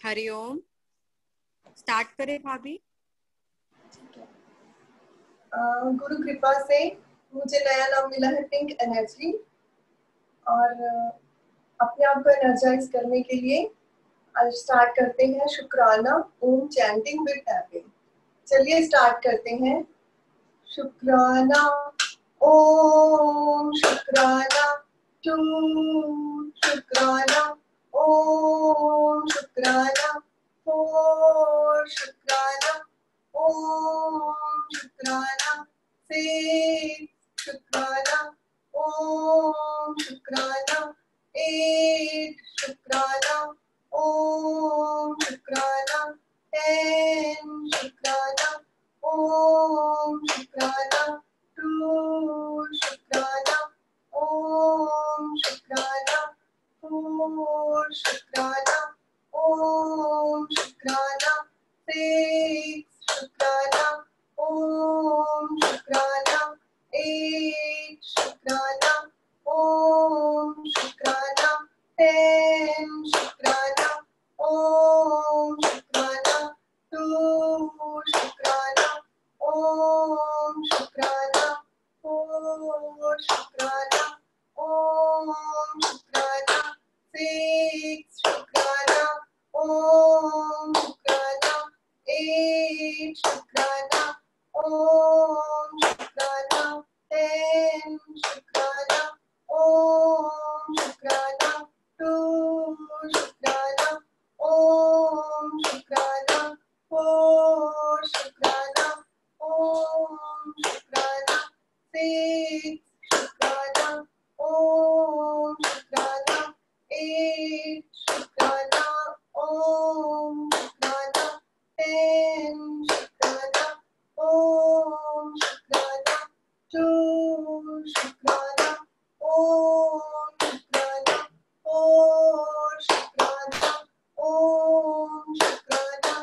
Hariom. Start करें भाभी? गुरु कृपा से मुझे नया नाम मिला है पिंक एनर्जी, और अपने आप को एनर्जाइज करने के लिए आज स्टार्ट करते हैं शुक्राना ओम चैंटिंग विद टैपिंग। चलिए स्टार्ट करते हैं। शुक्राना ओम शुक्राना टू शुक्राना ओम शुक्राना फोर शुक्राना ओम शुक्राना सिक्स शुक्राना ओम शुक्राना एट शुक्राना ओम शुक्राना 10 शुक्राना ओम शुक्राना 2 शुक्राना ओम शुक्राना 4 शुक्राना ओम शुक्राना 6 शुक्राना ओम शुक्राना 8 शुक्राना ओम शुक्राना 10 शुक्राना ओम शुक्राना 2 शुक्राना ओम शुक्राना 4 शुक्राना ओम शुक्राना 6 शुक्राना ओम शुक्राना 8 शुक्राना ओम शुक्राना 10 शुक्राना ओम शुक्राना 2 शुक्राना ओम शुक्राना 4 शुक्राना ओम शुक्राना 6 शुक्राना ओम शुक्राना 8 शुक्राना ओम शुक्राना 10 शुक्राना ओम शुक्राना 2 शुक्राना ओम शुक्राना 4 शुक्राना ओम शुक्राना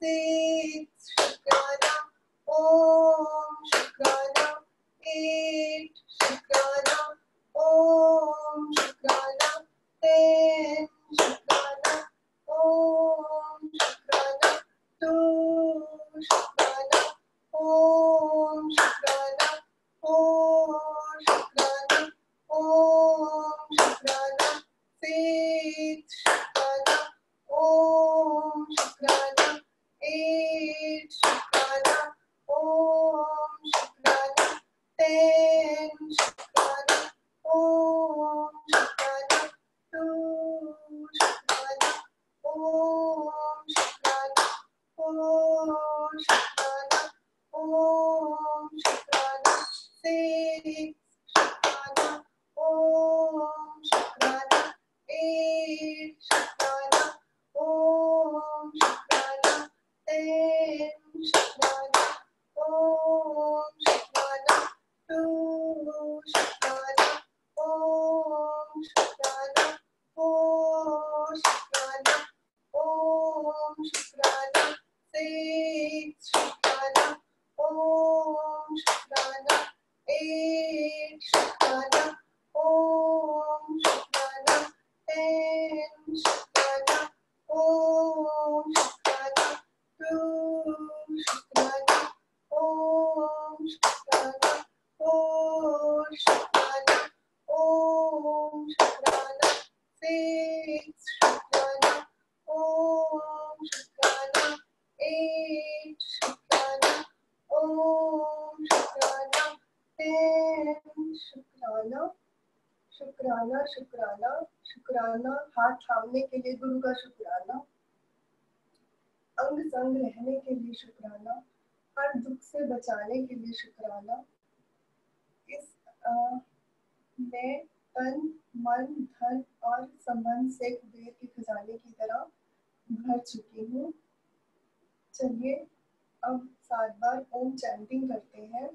6 शुक्राना ओम शुक्राना 8 शुक्राना ओम शुक्राना 10 शुक्राना ओम शुक्राना 2 शुक्राना ओम शुक्राना 4 शुक्राना ओम शुक्राना 6 शुक्राना ओम शुक्राना 8 शुक्राना ओम शुक्राना 10 शुक्राना ओम शुक्राना 2 शुक्राना ओम शुक्राना 4 शुक्राना ओम शुक्राना 6 शुक्राना ओम शुक्राना 8 शुक्राना ओम शुक्राना 10 शुक्राना ओम शुक्राना 2 शुक्राना ओम शुक्राना 4 शुक्राना ओम शुक्राना 6 शुक्राना ओम शुक्राना 8 शुक्राना ओम शुक्राना 10 शुक्राना ओम शुक्राना 2 शुक्राना ओम शुक्राना 4 शुक्राना ओम शुक्राना 6 शुक्राना ओम शुक्राना 8 शुक्राना ओम शुक्राना 10 शुक्राना शुक्राना शुक्राना शुक्राना। हाथ थामने के लिए गुरु का शुक्राना, अंग संग रहने के लिए शुक्राना, हर दुख से बचाने के लिए शुक्राना। इस मैं तन मन धन और संबंध से कुबेर के खजाने की तरह भर चुकी हूँ। चलिए अब 7 बार ओम चैंटिंग करते हैं।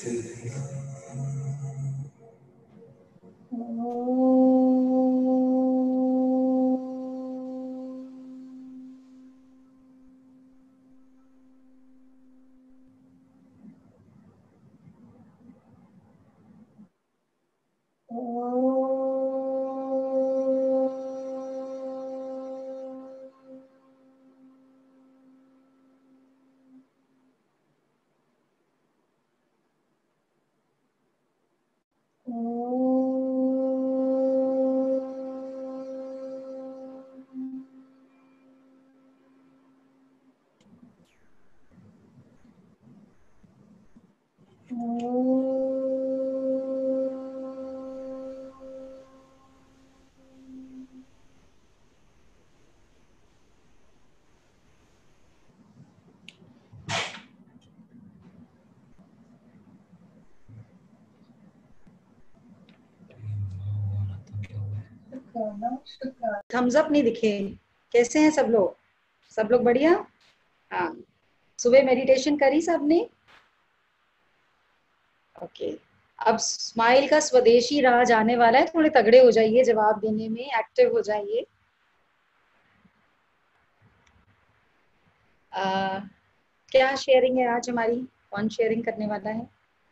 थम्स अप नहीं दिखे। कैसे हैं सब लोग? सब लोग बढ़िया? हाँ, सुबह मेडिटेशन करी सबने? ओके। अब स्माइल का स्वदेशी राज आने वाला है, थोड़े तगड़े हो जाइए, जवाब देने में एक्टिव हो जाइए। क्या शेयरिंग है आज हमारी? कौन शेयरिंग करने वाला है?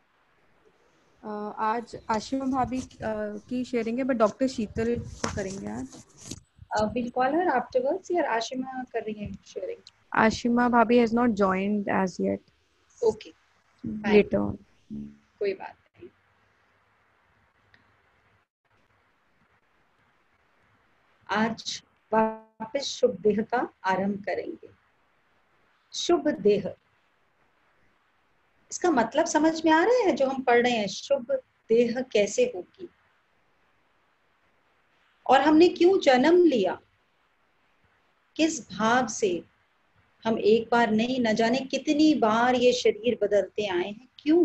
आज आशिमा भाभी की शेयरिंग है, बट डॉक्टर शीतल करेंगे आज। We'll call her afterwards, या आशिमा कर रही है sharing? Ashima bhabhi has not joined us yet. Okay, later. कोई बात नहीं। आज वापस शुभ देह का आरंभ करेंगे। शुभ देह, इसका मतलब समझ में आ रहा है जो हम पढ़ रहे हैं? शुभ देह कैसे होगी और हमने क्यों जन्म लिया, किस भाव से? हम एक बार नहीं, न जाने कितनी बार ये शरीर बदलते आए हैं, क्यों?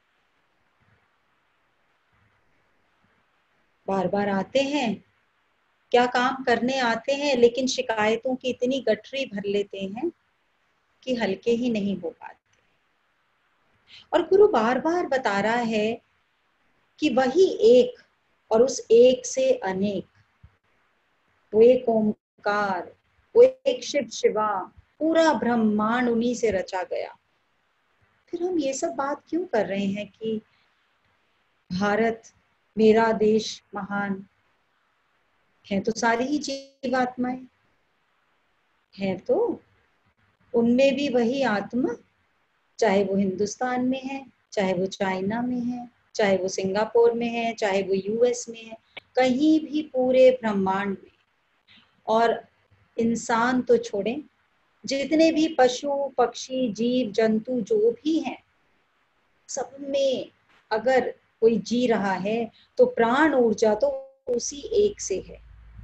बार बार आते हैं, क्या काम करने आते हैं, लेकिन शिकायतों की इतनी गठरी भर लेते हैं कि हल्के ही नहीं हो पाते। और गुरु बार बार बता रहा है कि वही एक और उस एक से अनेक, वो एक ओंकार, वो एक शिव शिवा, पूरा ब्रह्मांड उन्हीं से रचा गया। फिर हम ये सब बात क्यों कर रहे हैं कि भारत मेरा देश महान है? तो सारी ही जीवात्माएं हैं, तो उनमें भी वही आत्मा, चाहे वो हिंदुस्तान में है, चाहे वो चाइना में है, चाहे वो सिंगापुर में है, चाहे वो यूएस में है, कहीं भी पूरे ब्रह्मांड में। और इंसान तो छोड़ें, जितने भी पशु पक्षी जीव जंतु जो भी हैं, सब में अगर कोई जी रहा है तो प्राण ऊर्जा तो उसी एक से है।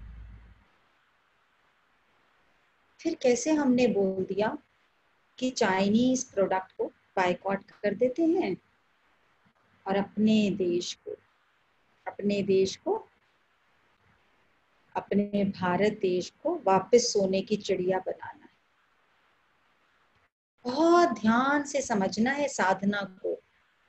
फिर कैसे हमने बोल दिया कि चाइनीज प्रोडक्ट को बायकॉट कर देते हैं और अपने देश को अपने भारत देश को वापस सोने की चिड़िया बनाना है। बहुत ध्यान से समझना है साधना को।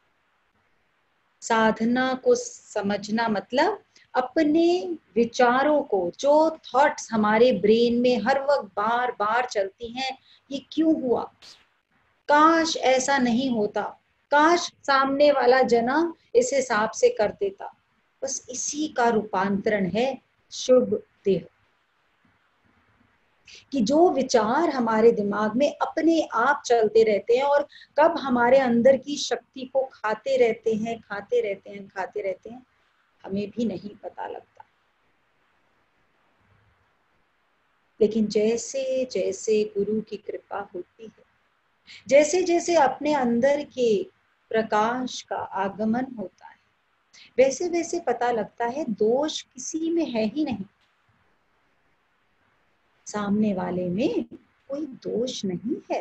साधना को समझना मतलब अपने विचारों को, जो थॉट्स हमारे ब्रेन में हर वक्त बार बार चलती हैं, ये क्यों हुआ, काश ऐसा नहीं होता, काश सामने वाला जना इस हिसाब से कर देता, बस इसी का रूपांतरण है शुभ देह। कि जो विचार हमारे दिमाग में अपने आप चलते रहते हैं और कब हमारे अंदर की शक्ति को खाते रहते हैं, हमें भी नहीं पता लगता। लेकिन जैसे जैसे गुरु की कृपा होती है, जैसे जैसे अपने अंदर के प्रकाश का आगमन होता है, वैसे वैसे पता लगता है दोष किसी में है ही नहीं, सामने वाले में कोई दोष नहीं है,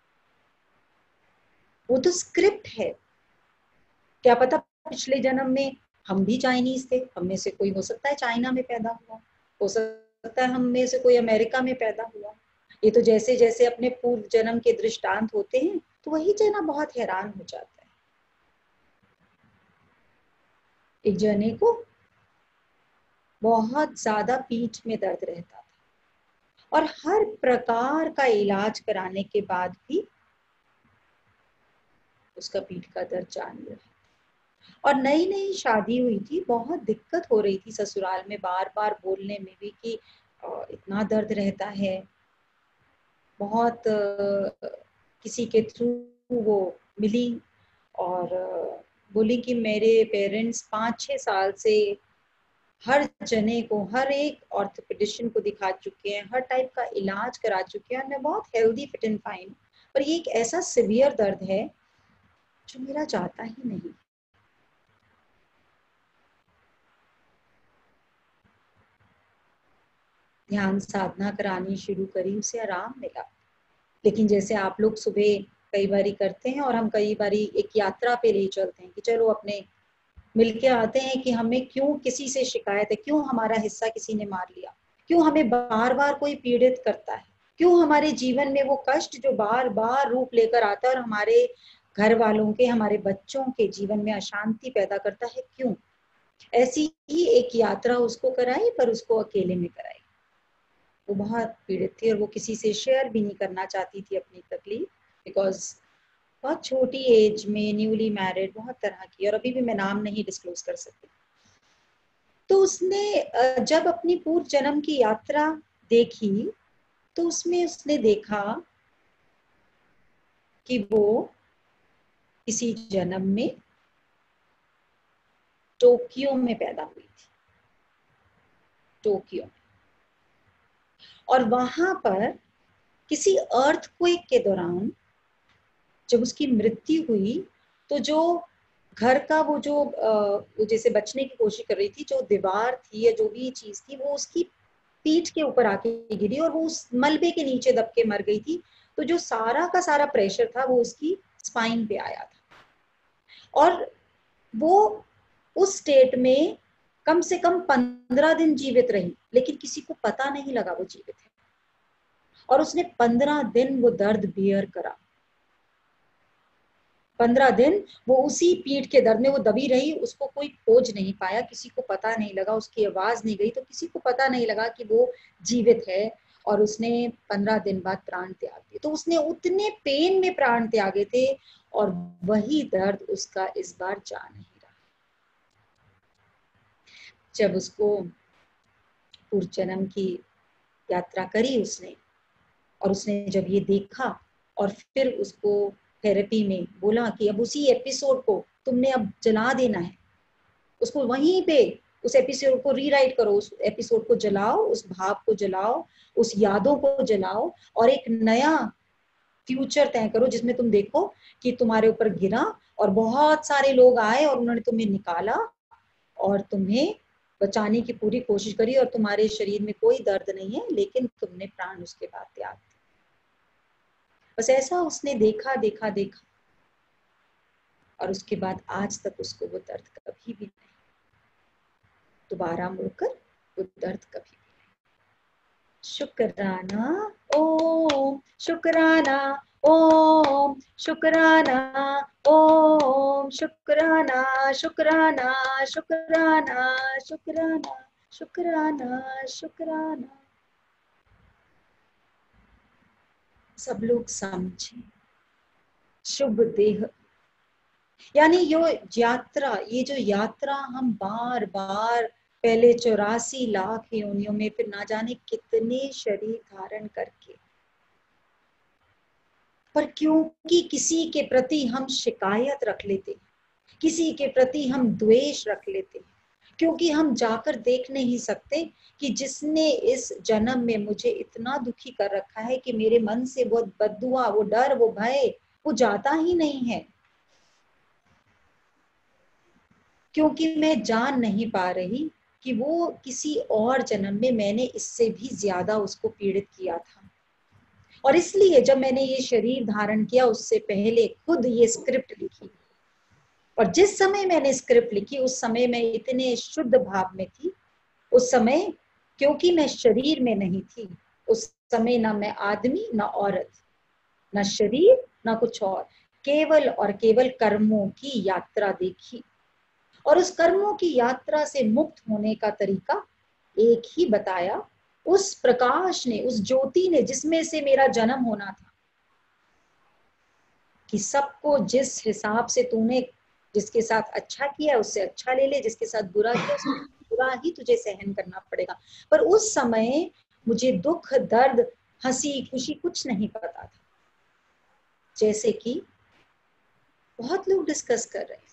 वो तो स्क्रिप्ट है। क्या पता पिछले जन्म में हम भी चाइनीज थे, हम में से कोई हो सकता है चाइना में पैदा हुआ, हो सकता है हम में से कोई अमेरिका में पैदा हुआ। ये तो जैसे जैसे अपने पूर्व जन्म के दृष्टांत होते हैं तो वही जना बहुत हैरान हो जाता है। एक जने को बहुत ज्यादा पीठ में दर्द रहता था और हर प्रकार का इलाज कराने के बाद भी उसका पीठ का दर्द जान नहीं रहा। और नई नई शादी हुई थी, बहुत दिक्कत हो रही थी ससुराल में, बार बार बोलने में भी कि इतना दर्द रहता है। बहुत किसी के थ्रू वो मिली और बोली कि मेरे पेरेंट्स 5-6 साल से हर जने को, हर एक ऑर्थोपेडिशियन को दिखा चुके हैं, हर टाइप का इलाज करा चुके हैं, मैं बहुत हेल्दी फिट एंड फाइन, पर ये एक ऐसा सिवियर दर्द है जो मेरा जाता ही नहीं। ध्यान साधना करानी शुरू करी, उसे आराम मिला। लेकिन जैसे आप लोग सुबह कई बारी करते हैं और हम कई बारी एक यात्रा पे ले चलते हैं कि चलो अपने मिलके आते हैं कि हमें क्यों किसी से शिकायत है, क्यों हमारा हिस्सा किसी ने मार लिया, क्यों हमें बार बार कोई पीड़ित करता है, क्यों हमारे जीवन में वो कष्ट जो बार बार रूप लेकर आता है और हमारे घर वालों के, हमारे बच्चों के जीवन में अशांति पैदा करता है, क्यों। ऐसी ही एक यात्रा उसको कराई, पर उसको अकेले में कराई। वो बहुत पीड़ित थी और वो किसी से शेयर भी नहीं करना चाहती थी अपनी तकलीफ, बिकॉज बहुत छोटी एज में न्यूली मैरिड, बहुत तरह की, और अभी भी मैं नाम नहीं डिस्क्लोज कर सकती। तो उसने जब अपनी पूर्व जन्म की यात्रा देखी तो उसमें उसने देखा कि वो किसी जन्म में टोक्यो में पैदा हुई थी, टोक्यो में, और वहां पर किसी अर्थक्वेक के दौरान जब उसकी मृत्यु हुई तो जो घर का वो जैसे बचने की कोशिश कर रही थी, जो दीवार थी या जो भी चीज थी, वो उसकी पीठ के ऊपर आके गिरी और वो उस मलबे के नीचे दब के मर गई थी। तो जो सारा का सारा प्रेशर था वो उसकी स्पाइन पे आया था और वो उस स्टेट में कम से कम 15 दिन जीवित रही, लेकिन किसी को पता नहीं लगा वो जीवित है। और उसने 15 दिन वो दर्द बियर करा, 15 दिन वो उसी पीठ के दर्द में वो दबी रही, उसको कोई खोज नहीं पाया, किसी को पता नहीं लगा, उसकी आवाज नहीं गई, तो किसी को पता नहीं लगा कि वो जीवित है। और उसने 15 दिन बाद प्राण त्याग दिए। तो उसने उतने पेन में प्राण त्यागे थे और वही दर्द उसका इस बार जा नहीं रहा। जब उसको पूर्व जन्म की यात्रा करी उसने, और उसने जब ये देखा और फिर उसको थेरेपी में बोला कि अब उसी एपिसोड को तुमने अब जला देना है, उसको वहीं पे उस एपिसोड को रीराइट करो, उस एपिसोड को जलाओ, उस भाव को जलाओ, उस यादों को जलाओ और एक नया फ्यूचर तय करो जिसमें तुम देखो कि तुम्हारे ऊपर गिरा और बहुत सारे लोग आए और उन्होंने तुम्हें निकाला और तुम्हें बचाने की पूरी कोशिश करी और तुम्हारे शरीर में कोई दर्द नहीं है, लेकिन तुमने प्राण उसके बाद त्याग दिया। बस ऐसा उसने देखा देखा देखा और उसके बाद आज तक उसको वो दर्द कभी भी नहीं, दोबारा मुड़कर वो दर्द कभी भी नहीं। शुक्राना ओम, शुक्राना ओम, शुक्राना ओम, शुक्राना शुक्राना शुक्राना शुक्राना शुक्राना शुक्राना। सब लोग समझे शुभ देह, यानी ये जो यात्रा हम बार बार पहले 84 लाख योनियों में, फिर ना जाने कितने शरीर धारण करके, पर क्योंकि किसी के प्रति हम शिकायत रख लेते हैं, किसी के प्रति हम द्वेष रख लेते हैं, क्योंकि हम जाकर देख नहीं सकते कि जिसने इस जन्म में मुझे इतना दुखी कर रखा है कि मेरे मन से वो बद्दुआ, वो डर, वो भय वो जाता ही नहीं है, क्योंकि मैं जान नहीं पा रही कि वो किसी और जन्म में मैंने इससे भी ज्यादा उसको पीड़ित किया था। और इसलिए जब मैंने ये शरीर धारण किया उससे पहले खुद ये स्क्रिप्ट लिखी, और जिस समय मैंने स्क्रिप्ट लिखी उस समय मैं इतने शुद्ध भाव में थी। उस समय क्योंकि मैं शरीर में नहीं थी, उस समय ना मैं आदमी ना औरत, ना शरीर ना कुछ और, केवल और केवल कर्मों की यात्रा देखी। और उस कर्मों की यात्रा से मुक्त होने का तरीका एक ही बताया। उस प्रकाश ने, उस ज्योति ने, जिसमें से मेरा जन्म होना था, कि सबको जिस हिसाब से तूने जिसके साथ अच्छा किया उससे अच्छा ले ले, जिसके साथ बुरा किया उससे बुरा ही तुझे सहन करना पड़ेगा। पर उस समय मुझे दुख, दर्द, हंसी, खुशी कुछ नहीं पता था। जैसे कि बहुत लोग डिस्कस कर रहे हैं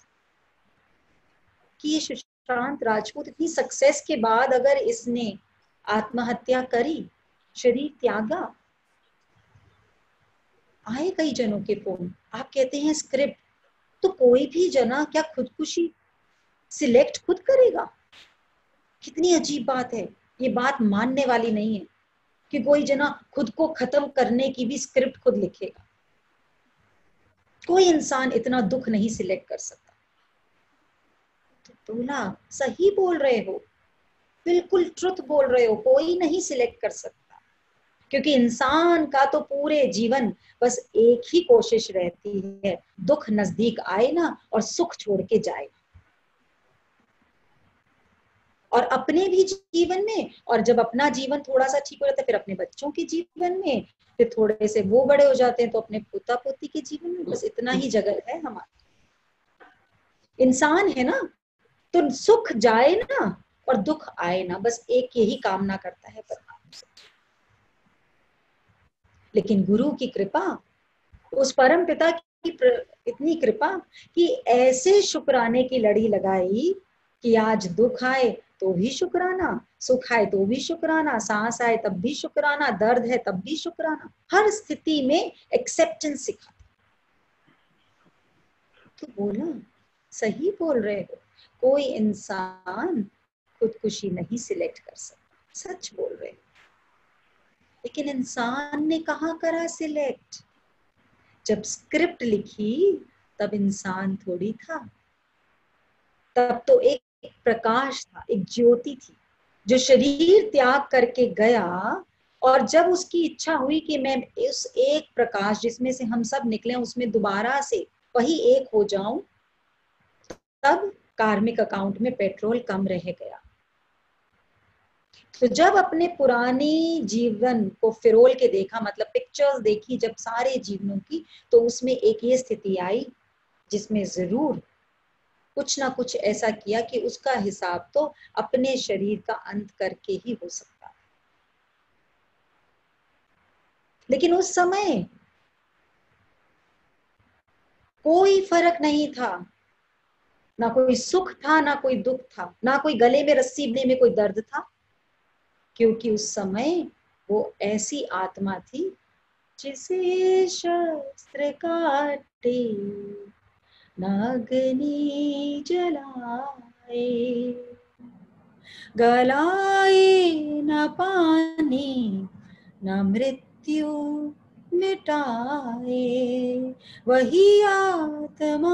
कि ये सुशांत राजपूत इतनी सक्सेस के बाद अगर इसने आत्महत्या करी, शरीर त्यागा। आए कई जनों के फोन, आप कहते हैं स्क्रिप्ट, तो कोई भी जना क्या खुदकुशी सिलेक्ट खुद करेगा? कितनी अजीब बात है। ये बात मानने वाली नहीं है कि कोई जना खुद को खत्म करने की भी स्क्रिप्ट खुद लिखेगा। कोई इंसान इतना दुख नहीं सिलेक्ट कर सकता। तो बोला सही बोल रहे हो, बिल्कुल ट्रुथ बोल रहे हो, कोई नहीं सिलेक्ट कर सकता। क्योंकि इंसान का तो पूरे जीवन बस एक ही कोशिश रहती है, दुख नजदीक आए ना और सुख छोड़ के जाए। और अपने भी जीवन में, और जब अपना जीवन थोड़ा सा ठीक हो जाता है फिर अपने बच्चों के जीवन में, फिर थोड़े से वो बड़े हो जाते हैं तो अपने पोता पोती के जीवन में। बस इतना ही जगत है हमारा। इंसान है ना, तो सुख जाए ना और दुख आए ना, बस एक यही कामना करता है परमात्मा से। लेकिन गुरु की कृपा, उस परम पिता की इतनी कृपा कि ऐसे शुक्राने की लड़ी लगाई कि आज दुख आए तो भी शुक्राना, सुख आए तो भी शुक्राना, सांस आए तब भी शुक्राना, दर्द है तब भी शुक्राना, हर स्थिति में एक्सेप्टेंस सिखा। तो बोला सही बोल रहे हो, कोई इंसान खुदकुशी नहीं सिलेक्ट कर सकता, सच बोल रहे हो। लेकिन इंसान ने कहाँ करा सिलेक्ट? जब स्क्रिप्ट लिखी तब इंसान थोड़ी था, तब तो एक प्रकाश था, एक ज्योति थी जो शरीर त्याग करके गया। और जब उसकी इच्छा हुई कि मैं उस एक प्रकाश जिसमें से हम सब निकले उसमें दोबारा से वही एक हो जाऊं, तब कार्मिक अकाउंट में पेट्रोल कम रह गया। तो जब अपने पुराने जीवन को फिरोल के देखा, मतलब पिक्चर्स देखी जब सारे जीवनों की, तो उसमें एक ये स्थिति आई जिसमें जरूर कुछ ना कुछ ऐसा किया कि उसका हिसाब तो अपने शरीर का अंत करके ही हो सकता है। लेकिन उस समय कोई फर्क नहीं था, ना कोई सुख था ना कोई दुख था, ना कोई गले में रस्सी में कोई दर्द था, क्योंकि उस समय वो ऐसी आत्मा थी जिसे शस्त्र काटे न अग्नि जलाए, गलाए न पानी न मृत्यु मिटाए, वही आत्मा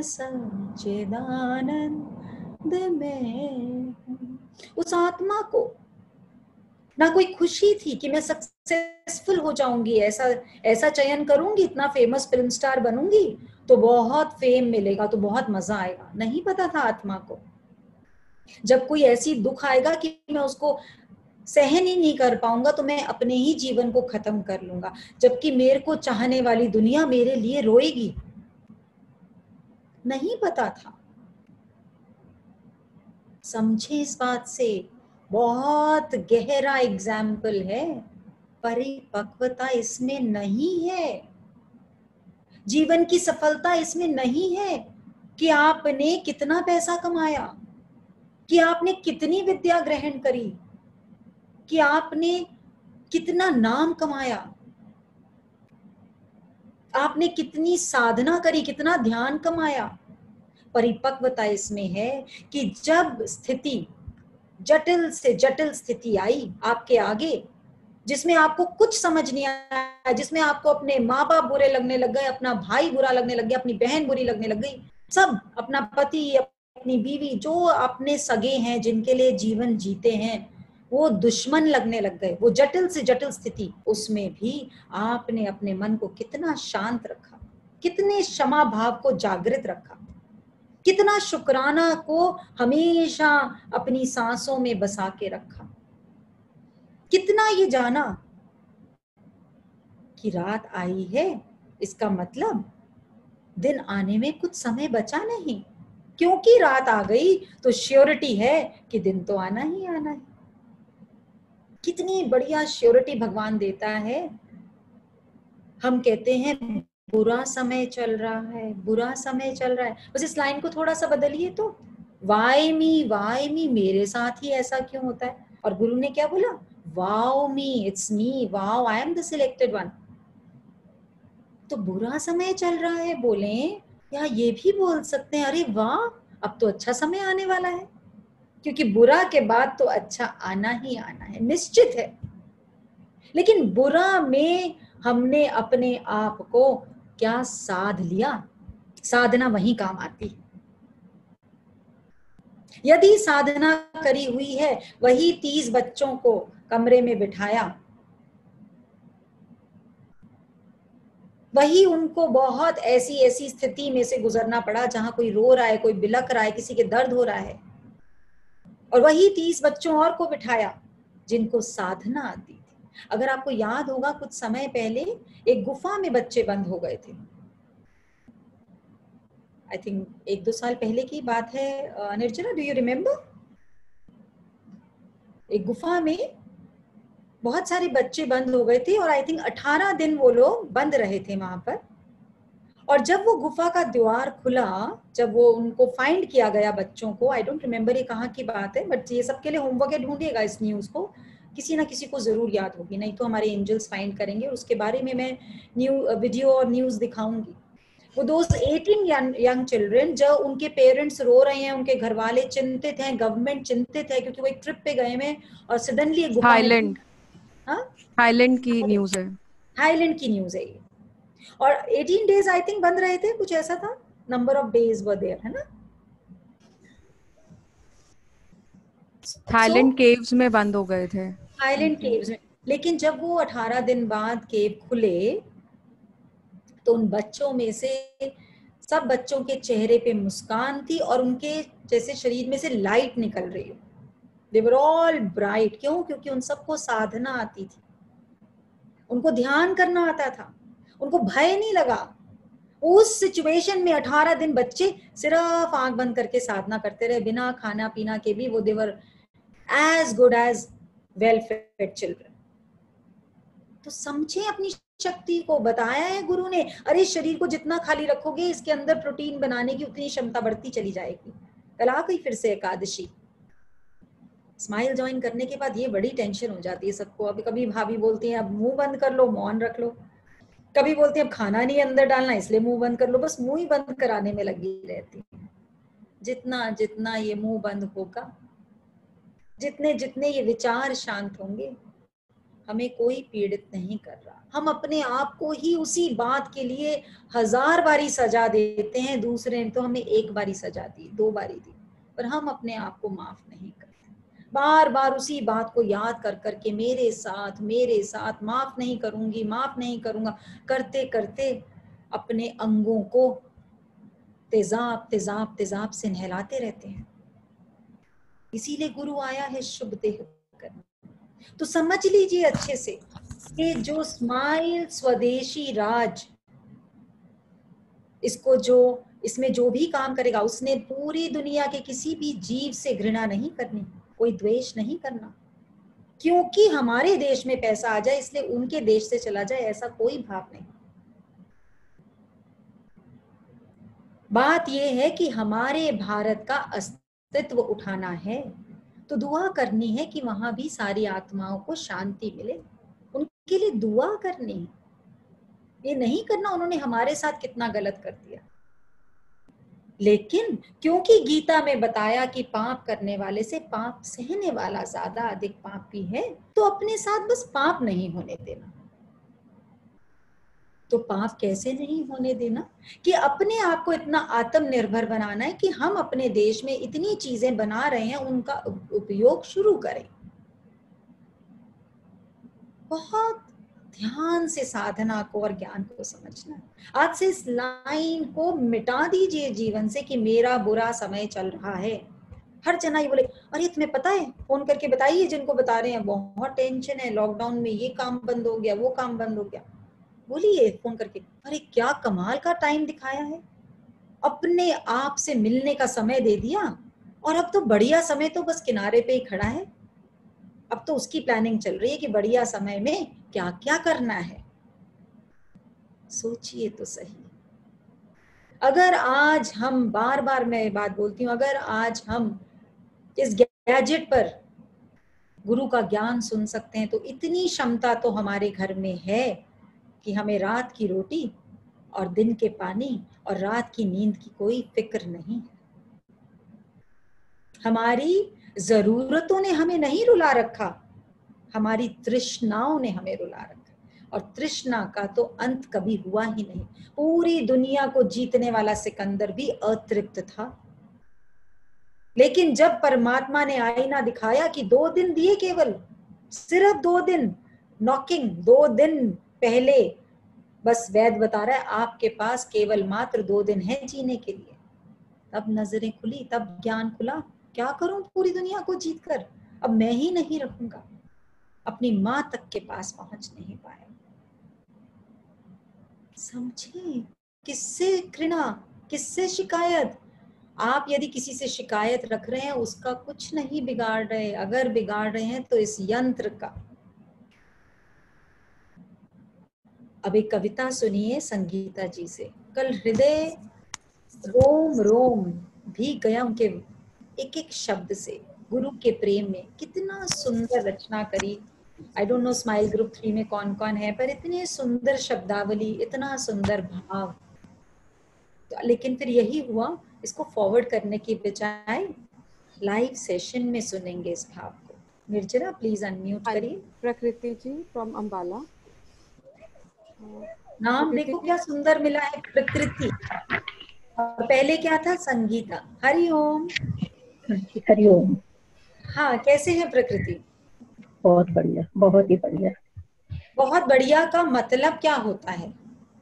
सच्चिदानंद में। उस आत्मा को ना कोई खुशी थी कि मैं सक्सेसफुल हो जाऊंगी, ऐसा चयन करूंगी, इतना फेमस फिल्म स्टार बनूंगी तो बहुत फेम मिलेगा, तो बहुत मजा आएगा। नहीं पता था आत्मा को जब कोई ऐसी दुख आएगा कि मैं उसको सहन ही नहीं कर पाऊंगा तो मैं अपने ही जीवन को खत्म कर लूंगा, जबकि मेरे को चाहने वाली दुनिया मेरे लिए रोएगी। नहीं पता था। समझे इस बात से, बहुत गहरा एग्जाम्पल है, परिपक्वता इसमें नहीं है। जीवन की सफलता इसमें नहीं है कि आपने कितना पैसा कमाया, कि आपने कितनी विद्या ग्रहण करी, कि आपने कितना नाम कमाया, आपने कितनी साधना करी, कितना ध्यान कमाया। परिपक्वता इसमें है कि जब स्थिति, जटिल से जटिल स्थिति आई आपके आगे, जिसमें आपको कुछ समझ नहीं आया, जिसमें आपको अपने माँ बाप बुरे लगने लग गए, अपना भाई बुरा लगने लग गया, अपनी बहन बुरी लगने लग गई, सब, अपना पति, अपनी बीवी, जो अपने सगे हैं जिनके लिए जीवन जीते हैं, वो दुश्मन लगने लग गए। वो जटिल से जटिल स्थिति, उसमें भी आपने अपने मन को कितना शांत रखा, कितने क्षमा भाव को जागृत रखा। कितना शुक्राना को हमेशा अपनी सांसों में बसा के रखा, कितना ये जाना कि रात आई है, इसका मतलब दिन आने में कुछ समय बचा नहीं, क्योंकि रात आ गई तो श्योरिटी है कि दिन तो आना ही आना है। कितनी बढ़िया श्योरिटी भगवान देता है। हम कहते हैं बुरा समय चल रहा है, बुरा समय चल रहा है, बस इस लाइन को थोड़ा सा बदलिए तो वाई मी मेरे साथ ही ऐसा क्यों होता है। और गुरु ने क्या बोला, wow me, it's me, wow I am the selected one. तो बुरा समय चल रहा है बोले या ये भी बोल सकते हैं अरे वाह अब तो अच्छा समय आने वाला है, क्योंकि बुरा के बाद तो अच्छा आना ही आना है, निश्चित है। लेकिन बुरा में हमने अपने आप को क्या साध लिया, साधना वहीं काम आती है। यदि साधना करी हुई है, वही 30 बच्चों को कमरे में बिठाया, वही उनको बहुत ऐसी ऐसी स्थिति में से गुजरना पड़ा जहां कोई रो रहा है, कोई बिलख रहा है, किसी के दर्द हो रहा है, और वही 30 बच्चों और को बिठाया जिनको साधना आती थी। अगर आपको याद होगा कुछ समय पहले एक गुफा में बच्चे बंद हो गए थे, आई थिंक 1-2 साल पहले की बात है। निर्जला, डू यू रिमेम्बर? एक गुफा में बहुत सारे बच्चे बंद हो गए थे और आई थिंक 18 दिन वो लोग बंद रहे थे वहां पर। और जब वो गुफा का द्वार खुला, जब वो उनको फाइंड किया गया बच्चों को, आई डोंट रिमेम्बर ये कहाँ की बात है, बट ये सबके लिए होमवर्क है, ढूंढिएगा इस न्यूज को, किसी ना किसी को जरूर याद होगी, नहीं तो हमारे एंजल्स फाइंड करेंगे, उसके बारे में मैं वीडियो और न्यूज दिखाऊंगी। वो दोस्त 18 यंग चिल्ड्रन, जो उनके पेरेंट्स रो रहे हैं, उनके घर वाले चिंतित हैं, गवर्नमेंट चिंतित है, क्योंकि वो एक ट्रिप पे गए हैं और सडनली गुफा थाईलैंड, थाईलैंड की न्यूज है, थाईलैंड की न्यूज है ये। और 18 डेज आई थिंक बंद रहे थे, कुछ ऐसा था, number of days were there, है ना। थाईलैंड केव्स में बंद हो गए थे, थाईलैंड केव्स में। लेकिन जब वो 18 दिन बाद केव खुले तो उन बच्चों में से सब बच्चों के चेहरे पे मुस्कान थी और उनके जैसे शरीर में से लाइट निकल रही हो। They were all bright. क्यों? क्योंकि उन सबको साधना आती थी, उनको ध्यान करना आता था, उनको भय नहीं लगा। उस सिचुएशन में 18 दिन बच्चे सिर्फ आंख बंद करके साधना करते रहे, बिना खाना पीना के भी वो they were as good as well fed children. तो समझे अपनी शक्ति को, बताया है गुरु ने, अरे शरीर को जितना खाली रखोगे इसके अंदर प्रोटीन बनाने की उतनी क्षमता बढ़ती चली जाएगी। कल आ गई फिर से एकादशी। स्माइल ज्वाइन करने के बाद ये बड़ी टेंशन हो जाती है सबको। अभी कभी भाभी बोलती है अब मुंह बंद कर लो, मौन रख लो, कभी बोलते हैं अब खाना नहीं अंदर डालना इसलिए मुंह बंद कर लो, बस मुंह ही बंद कराने में लगी रहती है। जितना जितना ये मुंह बंद होगा, जितने जितने ये विचार शांत होंगे, हमें कोई पीड़ित नहीं कर रहा। हम अपने आप को ही उसी बात के लिए 1000 बारी सजा देते हैं, दूसरे ने तो हमें 1 बारी सजा दी, 2 बारी दी, पर हम अपने आप को माफ नहीं करते। बार बार उसी बात को याद कर करके मेरे साथ माफ नहीं करूंगी, माफ नहीं करूंगा, करते करते अपने अंगों को तेजाब तेजाब तेजाब से नहलाते रहते हैं। इसीलिए गुरु आया है शुभ देह करने। तो समझ लीजिए अच्छे से कि जो स्माइल स्वदेशी राज, इसको जो इसमें जो भी काम करेगा उसने पूरी दुनिया के किसी भी जीव से घृणा नहीं करनी, कोई द्वेष नहीं करना, क्योंकि हमारे देश में पैसा आ जाए इसलिए उनके देश से चला जाए, ऐसा कोई भाव नहीं। बात यह है कि हमारे भारत का अस्तित्व उठाना है, तो दुआ करनी है कि वहां भी सारी आत्माओं को शांति मिले, उनके लिए दुआ करनी है। ये नहीं करना उन्होंने हमारे साथ कितना गलत कर दिया। लेकिन क्योंकि गीता में बताया कि पाप करने वाले से पाप सहने वाला ज्यादा अधिक पापी है, तो अपने साथ बस पाप नहीं होने देना। तो पाप कैसे नहीं होने देना कि अपने आप को इतना आत्मनिर्भर बनाना है कि हम अपने देश में इतनी चीजें बना रहे हैं उनका उपयोग शुरू करें। बहुत ध्यान से साधना को और ज्ञान को समझना। आज से इस लाइन को मिटा दीजिए जीवन से कि मेरा बुरा समय चल रहा है। हर जना ये बोले, अरे तुम्हें पता है, फोन करके बताइए जिनको बता रहे हैं, बहुत टेंशन है, लॉकडाउन में ये काम बंद हो गया, वो काम बंद हो गया। बोलिए फोन करके, अरे क्या कमाल का टाइम दिखाया है, अपने आप से मिलने का समय दे दिया, और अब तो बढ़िया समय तो बस किनारे पे ही खड़ा है। अब तो उसकी प्लानिंग चल रही है कि बढ़िया समय में क्या क्या करना है। सोचिए तो सही। अगर आज हम, बार बार मैं बात बोलती हूँ, अगर आज हम इस गैजेट पर गुरु का ज्ञान सुन सकते हैं तो इतनी क्षमता तो हमारे घर में है कि हमें रात की रोटी और दिन के पानी और रात की नींद की कोई फिक्र नहीं है। हमारी जरूरतों ने हमें नहीं रुला रखा, हमारी तृष्णाओं ने हमें रुला रखा, और तृष्णा का तो अंत कभी हुआ ही नहीं। पूरी दुनिया को जीतने वाला सिकंदर भी अतृप्त था, लेकिन जब परमात्मा ने आईना दिखाया कि 2 दिन दिए, केवल सिर्फ 2 दिन, नॉकिंग 2 दिन पहले, बस वैद बता रहा है आपके पास केवल मात्र 2 दिन है जीने के लिए, तब नजरें खुली, तब ज्ञान खुला। क्या करूं पूरी दुनिया को जीतकर, अब मैं ही नहीं रहूंगा। अपनी मां तक के पास पहुंच नहीं पाया। समझे, किससे घृणा, किससे शिकायत? आप यदि किसी से शिकायत रख रहे हैं, उसका कुछ नहीं बिगाड़ रहे, अगर बिगाड़ रहे हैं तो इस यंत्र का। अब एक कविता सुनिए संगीता जी से। कल हृदय रोम रोम भी गया उनके एक एक शब्द से, गुरु के प्रेम में। कितना सुंदर रचना करी। I don't know smile group 3 में कौन कौन है, पर इतनी सुंदर शब्दावली, इतना सुंदर भाव। लेकिन फिर यही हुआ, इसको फॉरवर्ड करने की बजाय लाइव सेशन में सुनेंगे इस भाव को। निर्जरा प्लीज अनम्यूट करिए। प्रकृति जी फ्रॉम अंबाला। नाम देखो क्या सुंदर मिला है, प्रकृति, और पहले क्या था, संगीता। हरिओम। हरिओम। हाँ, कैसे है प्रकृति? बहुत बढ़िया, बहुत ही बढ़िया। बहुत बढ़िया का मतलब क्या होता है?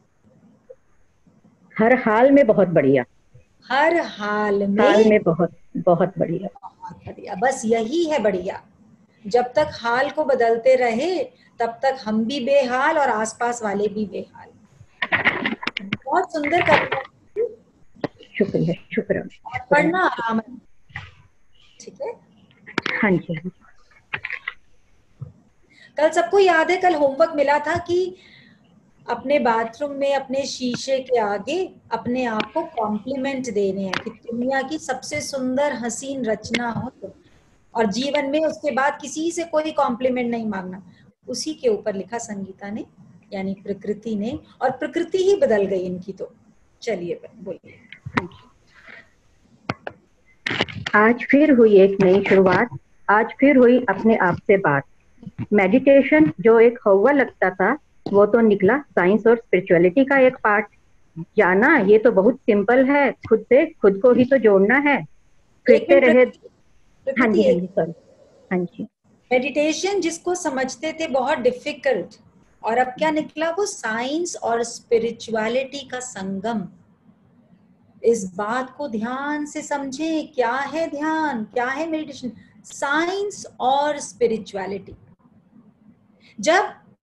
हर हाल में बहुत बढ़िया। हर हाल में बहुत बहुत बढ़िया। बहुत बढ़िया, बस यही है बढ़िया। जब तक हाल को बदलते रहे तब तक हम भी बेहाल और आसपास वाले भी बेहाल। बहुत सुंदर कविता। शुक्रिया शुक्रिया। पढ़ना आराम, ठीक है? हाँ जी। कल सबको याद है, कल होमवर्क मिला था कि अपने बाथरूम में अपने शीशे के आगे अपने आप को कॉम्प्लीमेंट देने हैं कि दुनिया की सबसे सुंदर हसीन रचना हो तो, और जीवन में उसके बाद किसी से कोई कॉम्प्लीमेंट नहीं मांगना। उसी के ऊपर लिखा संगीता ने, यानी प्रकृति ने, और प्रकृति ही बदल गई इनकी। तो चलिए बोलिए। आज फिर हुई एक नई शुरुआत, आज फिर हुई अपने आप से बात। मेडिटेशन जो एक हवा लगता था, वो तो निकला साइंस और स्पिरिचुअलिटी का एक पार्ट। जाना ये तो बहुत सिंपल है, खुद से खुद को ही तो जोड़ना है, फिरते रहे। हाँ जी हाँ जी सॉरी, हाँ जी। मेडिटेशन जिसको समझते थे बहुत डिफिकल्ट, और अब क्या निकला, वो साइंस और स्पिरिचुअलिटी का संगम। इस बात को ध्यान से समझें, क्या है ध्यान, क्या है मेडिटेशन? साइंस और स्पिरिचुअलिटी। जब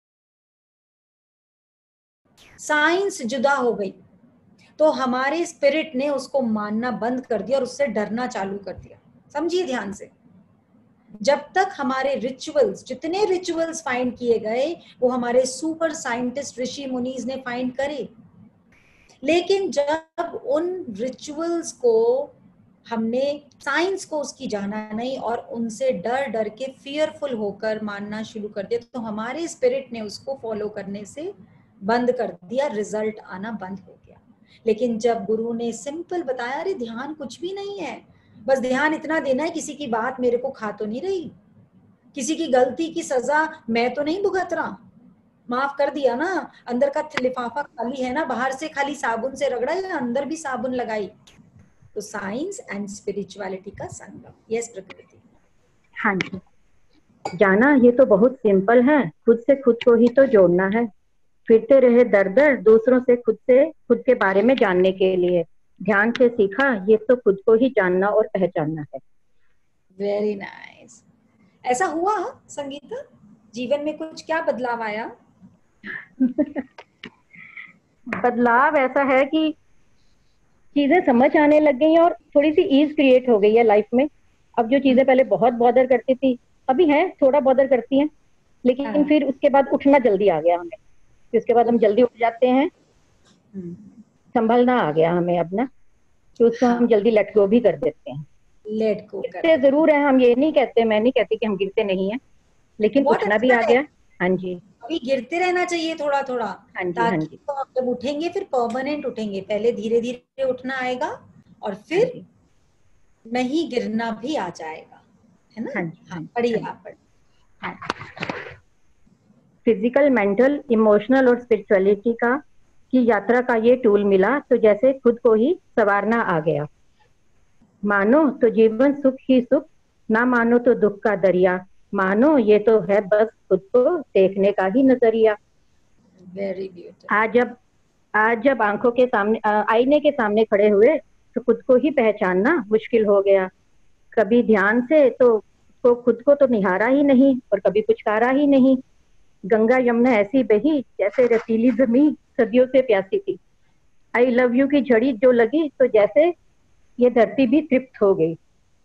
साइंस जुदा हो गई तो हमारे स्पिरिट ने उसको मानना बंद कर दिया और उससे डरना चालू कर दिया। समझिए ध्यान से। जब तक हमारे रिचुअल्स, जितने रिचुअल्स फाइंड किए गए वो हमारे सुपर साइंटिस्ट ऋषि मुनीज ने फाइंड करे, लेकिन जब उन रिचुअल्स को हमने, साइंस को उसकी जाना नहीं और उनसे डर डर के फियरफुल होकर मानना शुरू कर दिया, तो हमारे स्पिरिट ने उसको फॉलो करने से बंद कर दिया, रिजल्ट आना बंद हो गया। लेकिन जब गुरु ने सिंपल बताया, अरे ध्यान कुछ भी नहीं है, बस ध्यान इतना देना है, किसी की बात मेरे को खा तो नहीं रही, किसी की गलती की सजा मैं तो नहीं भुगत रहा, माफ कर दिया ना, अंदर का लिफाफा खाली है ना, बाहर से खाली साबुन से रगड़ा या अंदर भी साबुन लगाई। तो साइंस एंड स्पिरिचुअलिटी का संगम। यस प्रकृति। हाँ जी। जाना ये तो बहुत सिंपल है, खुद से खुद को ही तो जोड़ना है। फिरते रहे दर दर दूसरों से खुद के बारे में जानने के लिए। ध्यान से सीखा ये तो खुद को ही जानना और पहचानना है। Very nice. ऐसा हुआ संगीता, जीवन में कुछ क्या बदलाव आया? बदलाव ऐसा है कि चीजें समझ आने लग गई हैं और थोड़ी सी ईज क्रिएट हो गई है लाइफ में। अब जो चीजें पहले बहुत बॉदर करती थी, अभी हैं थोड़ा बॉदर करती हैं, लेकिन फिर उसके बाद उठना जल्दी आ गया हमें। फिर उसके बाद हम जल्दी उठ जाते हैं, संभलना आ गया हमें अपना, तो उसको हम जल्दी लेट गो भी कर देते हैं। लेट गो गिरते जरूर है, हम ये नहीं कहते, मैं नहीं कहती कि हम गिरते नहीं है, लेकिन उठना भी आ गया। हाँ जी, अभी गिरते रहना चाहिए थोड़ा थोड़ा, हाँ जी, हाँ ताकि जी, तो आप जब उठेंगे फिर परमानेंट उठेंगे। पहले धीरे धीरे उठना आएगा और फिर नहीं गिरना भी आ जाएगा, है ना? हाँ जी, हाँ, पढ़िए आप। फिजिकल, मेंटल, इमोशनल और स्पिरिचुअलिटी की यात्रा का ये टूल मिला तो जैसे खुद को ही संवारना आ गया। मानो तो जीवन सुख ही सुख, ना मानो तो दुख का दरिया। मानो ये तो है बस खुद को देखने का ही नजरिया। Very beautiful. आज जब आंखों के सामने आईने के सामने खड़े हुए तो खुद को ही पहचानना मुश्किल हो गया। कभी ध्यान से तो खुद को तो निहारा ही नहीं और कभी पुचकारा ही नहीं। गंगा यमुना ऐसी बही जैसे रसीली जमी सदियों से प्यासी थी। आई लव यू की झड़ी जो लगी तो जैसे ये धरती भी तृप्त हो गई।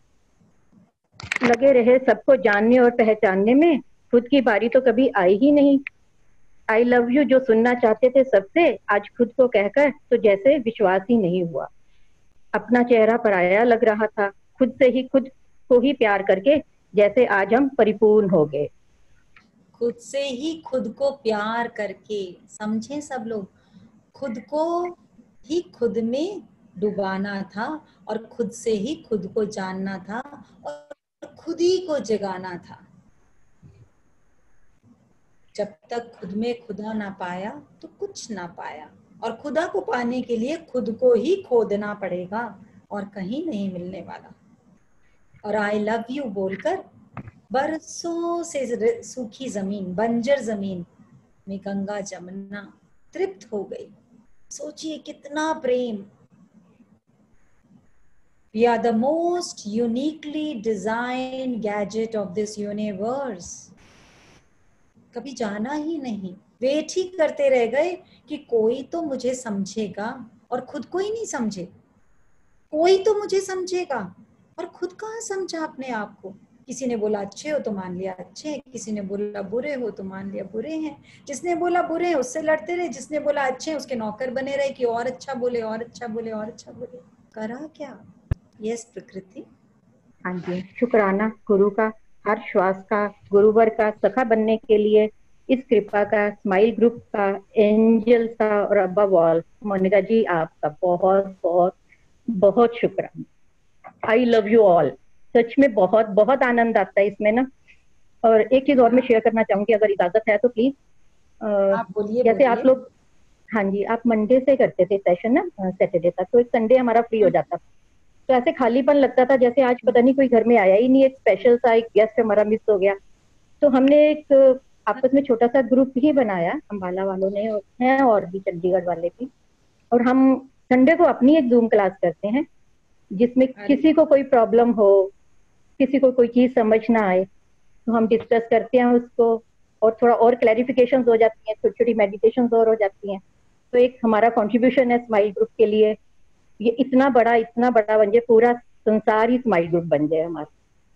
लगे रहे सबको जानने और पहचानने में, खुद की बारी तो कभी आई ही नहीं। आई लव यू जो सुनना चाहते थे सबसे, आज खुद को कहकर तो जैसे विश्वास ही नहीं हुआ। अपना चेहरा पराया लग रहा था, खुद से ही खुद को ही प्यार करके जैसे आज हम परिपूर्ण हो गए। खुद से ही खुद को प्यार करके, समझे सब लोग, खुद को ही खुद में डुबाना था और खुद से ही खुद को जानना था और खुद ही को जगाना था। जब तक खुद में खुदा ना पाया तो कुछ ना पाया, और खुदा को पाने के लिए खुद को ही खोदना पड़ेगा और कहीं नहीं मिलने वाला। और आई लव यू बोलकर बरसों से सूखी जमीन, बंजर जमीन में गंगा जमुना तृप्त हो गई। सोचिए कितना प्रेम। We are the most uniquely designed gadget of this universe. कभी जाना ही नहीं, वेट ही करते रह गए कि कोई तो मुझे समझेगा, और खुद को ही नहीं समझे। कोई तो मुझे समझेगा और खुद कहाँ समझा अपने आप को। किसी ने बोला अच्छे हो तो मान लिया अच्छे हैं, किसी ने बोला बुरे हो तो मान लिया बुरे हैं। जिसने बोला बुरे हैं उससे लड़ते रहे, जिसने बोला अच्छे हैं उसके नौकर बने रहे कि और अच्छा बोले और अच्छा बोले और अच्छा बोले। करा क्या? यस प्रकृति। हाँ जी, शुक्राना गुरु का, हर श्वास का, गुरुवर का सखा बनने के लिए, इस कृपा का, स्माइल ग्रुप का, एंजल्स का, और अबव ऑल मोनिका जी आपका बहुत बहुत बहुत शुक्राना। I love you all. सच में बहुत बहुत आनंद आता है इसमें ना। और एक चीज और मैं शेयर करना चाहूंगी अगर इजाजत है तो प्लीज। आप बोलिए। जैसे आप लोग, हाँ जी, आप मंडे से करते थे सेशन ना सैटरडे तक, तो एक संडे हमारा फ्री हो जाता, तो ऐसे खालीपन लगता था जैसे आज पता नहीं कोई घर में आया ही नहीं, एक स्पेशल सा एक गेस्ट हमारा मिस हो गया। तो हमने एक आपस में छोटा सा ग्रुप ही बनाया, अम्बाला वालों ने हैं और भी चंडीगढ़ वाले भी, और हम संडे को अपनी एक जूम क्लास करते हैं जिसमें किसी को कोई प्रॉब्लम हो, किसी को कोई चीज समझ ना आए तो हम डिस्कस करते हैं उसको, और थोड़ा और क्लैरिफिकेशन हो जाती हैं, छोटी छोटी मेडिटेशन और हो जाती हैं। तो एक हमारा कॉन्ट्रीब्यूशन है स्माइल ग्रुप के लिए। ये इतना बड़ा बन जाए, पूरा संसार ही स्माइल ग्रुप बन जाए हमारा।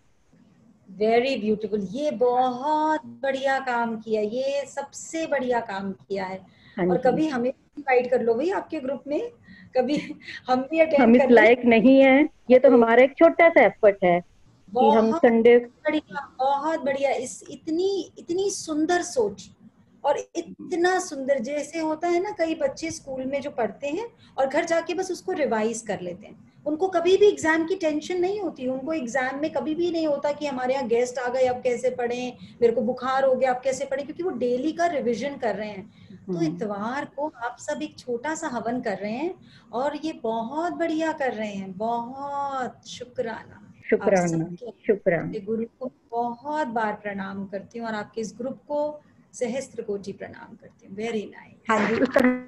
Very beautiful. ये बहुत बढ़िया काम किया, ये सबसे बढ़िया काम किया है। और कभी हमें इनवाइट कर लो भाई आपके ग्रुप में, कभी हम भी अटेंड हम इस लायक नहीं है, ये तो हमारा एक छोटा सा एफर्ट है कि हम संडे। बढ़िया, बहुत बढ़िया। इस इतनी सुंदर सोच और इतना सुंदर, जैसे होता है ना कई बच्चे स्कूल में जो पढ़ते हैं और घर जाके बस उसको रिवाइज कर लेते हैं, उनको कभी भी एग्जाम की टेंशन नहीं होती। उनको एग्जाम में कभी भी नहीं होता कि हमारे यहाँ गेस्ट आ गए अब कैसे पढ़ें, मेरे को बुखार हो गया अब कैसे पढ़ें, क्योंकि वो डेली का रिविजन कर रहे हैं। तो इतवार को आप सब एक छोटा सा हवन कर रहे हैं और ये बहुत बढ़िया कर रहे हैं। बहुत शुक्राना। शुक्राना शुक्राना। गुरु को बहुत बार प्रणाम करती हूँ और आपके इस ग्रुप को सहस्त्र कोटि प्रणाम करती हूँ। Very nice. हाँ जी, उस तरह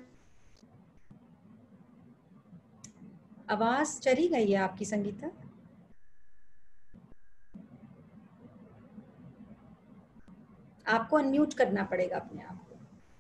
आवाज चली गई है आपकी संगीता। आपको अनम्यूट करना पड़ेगा अपने आप को।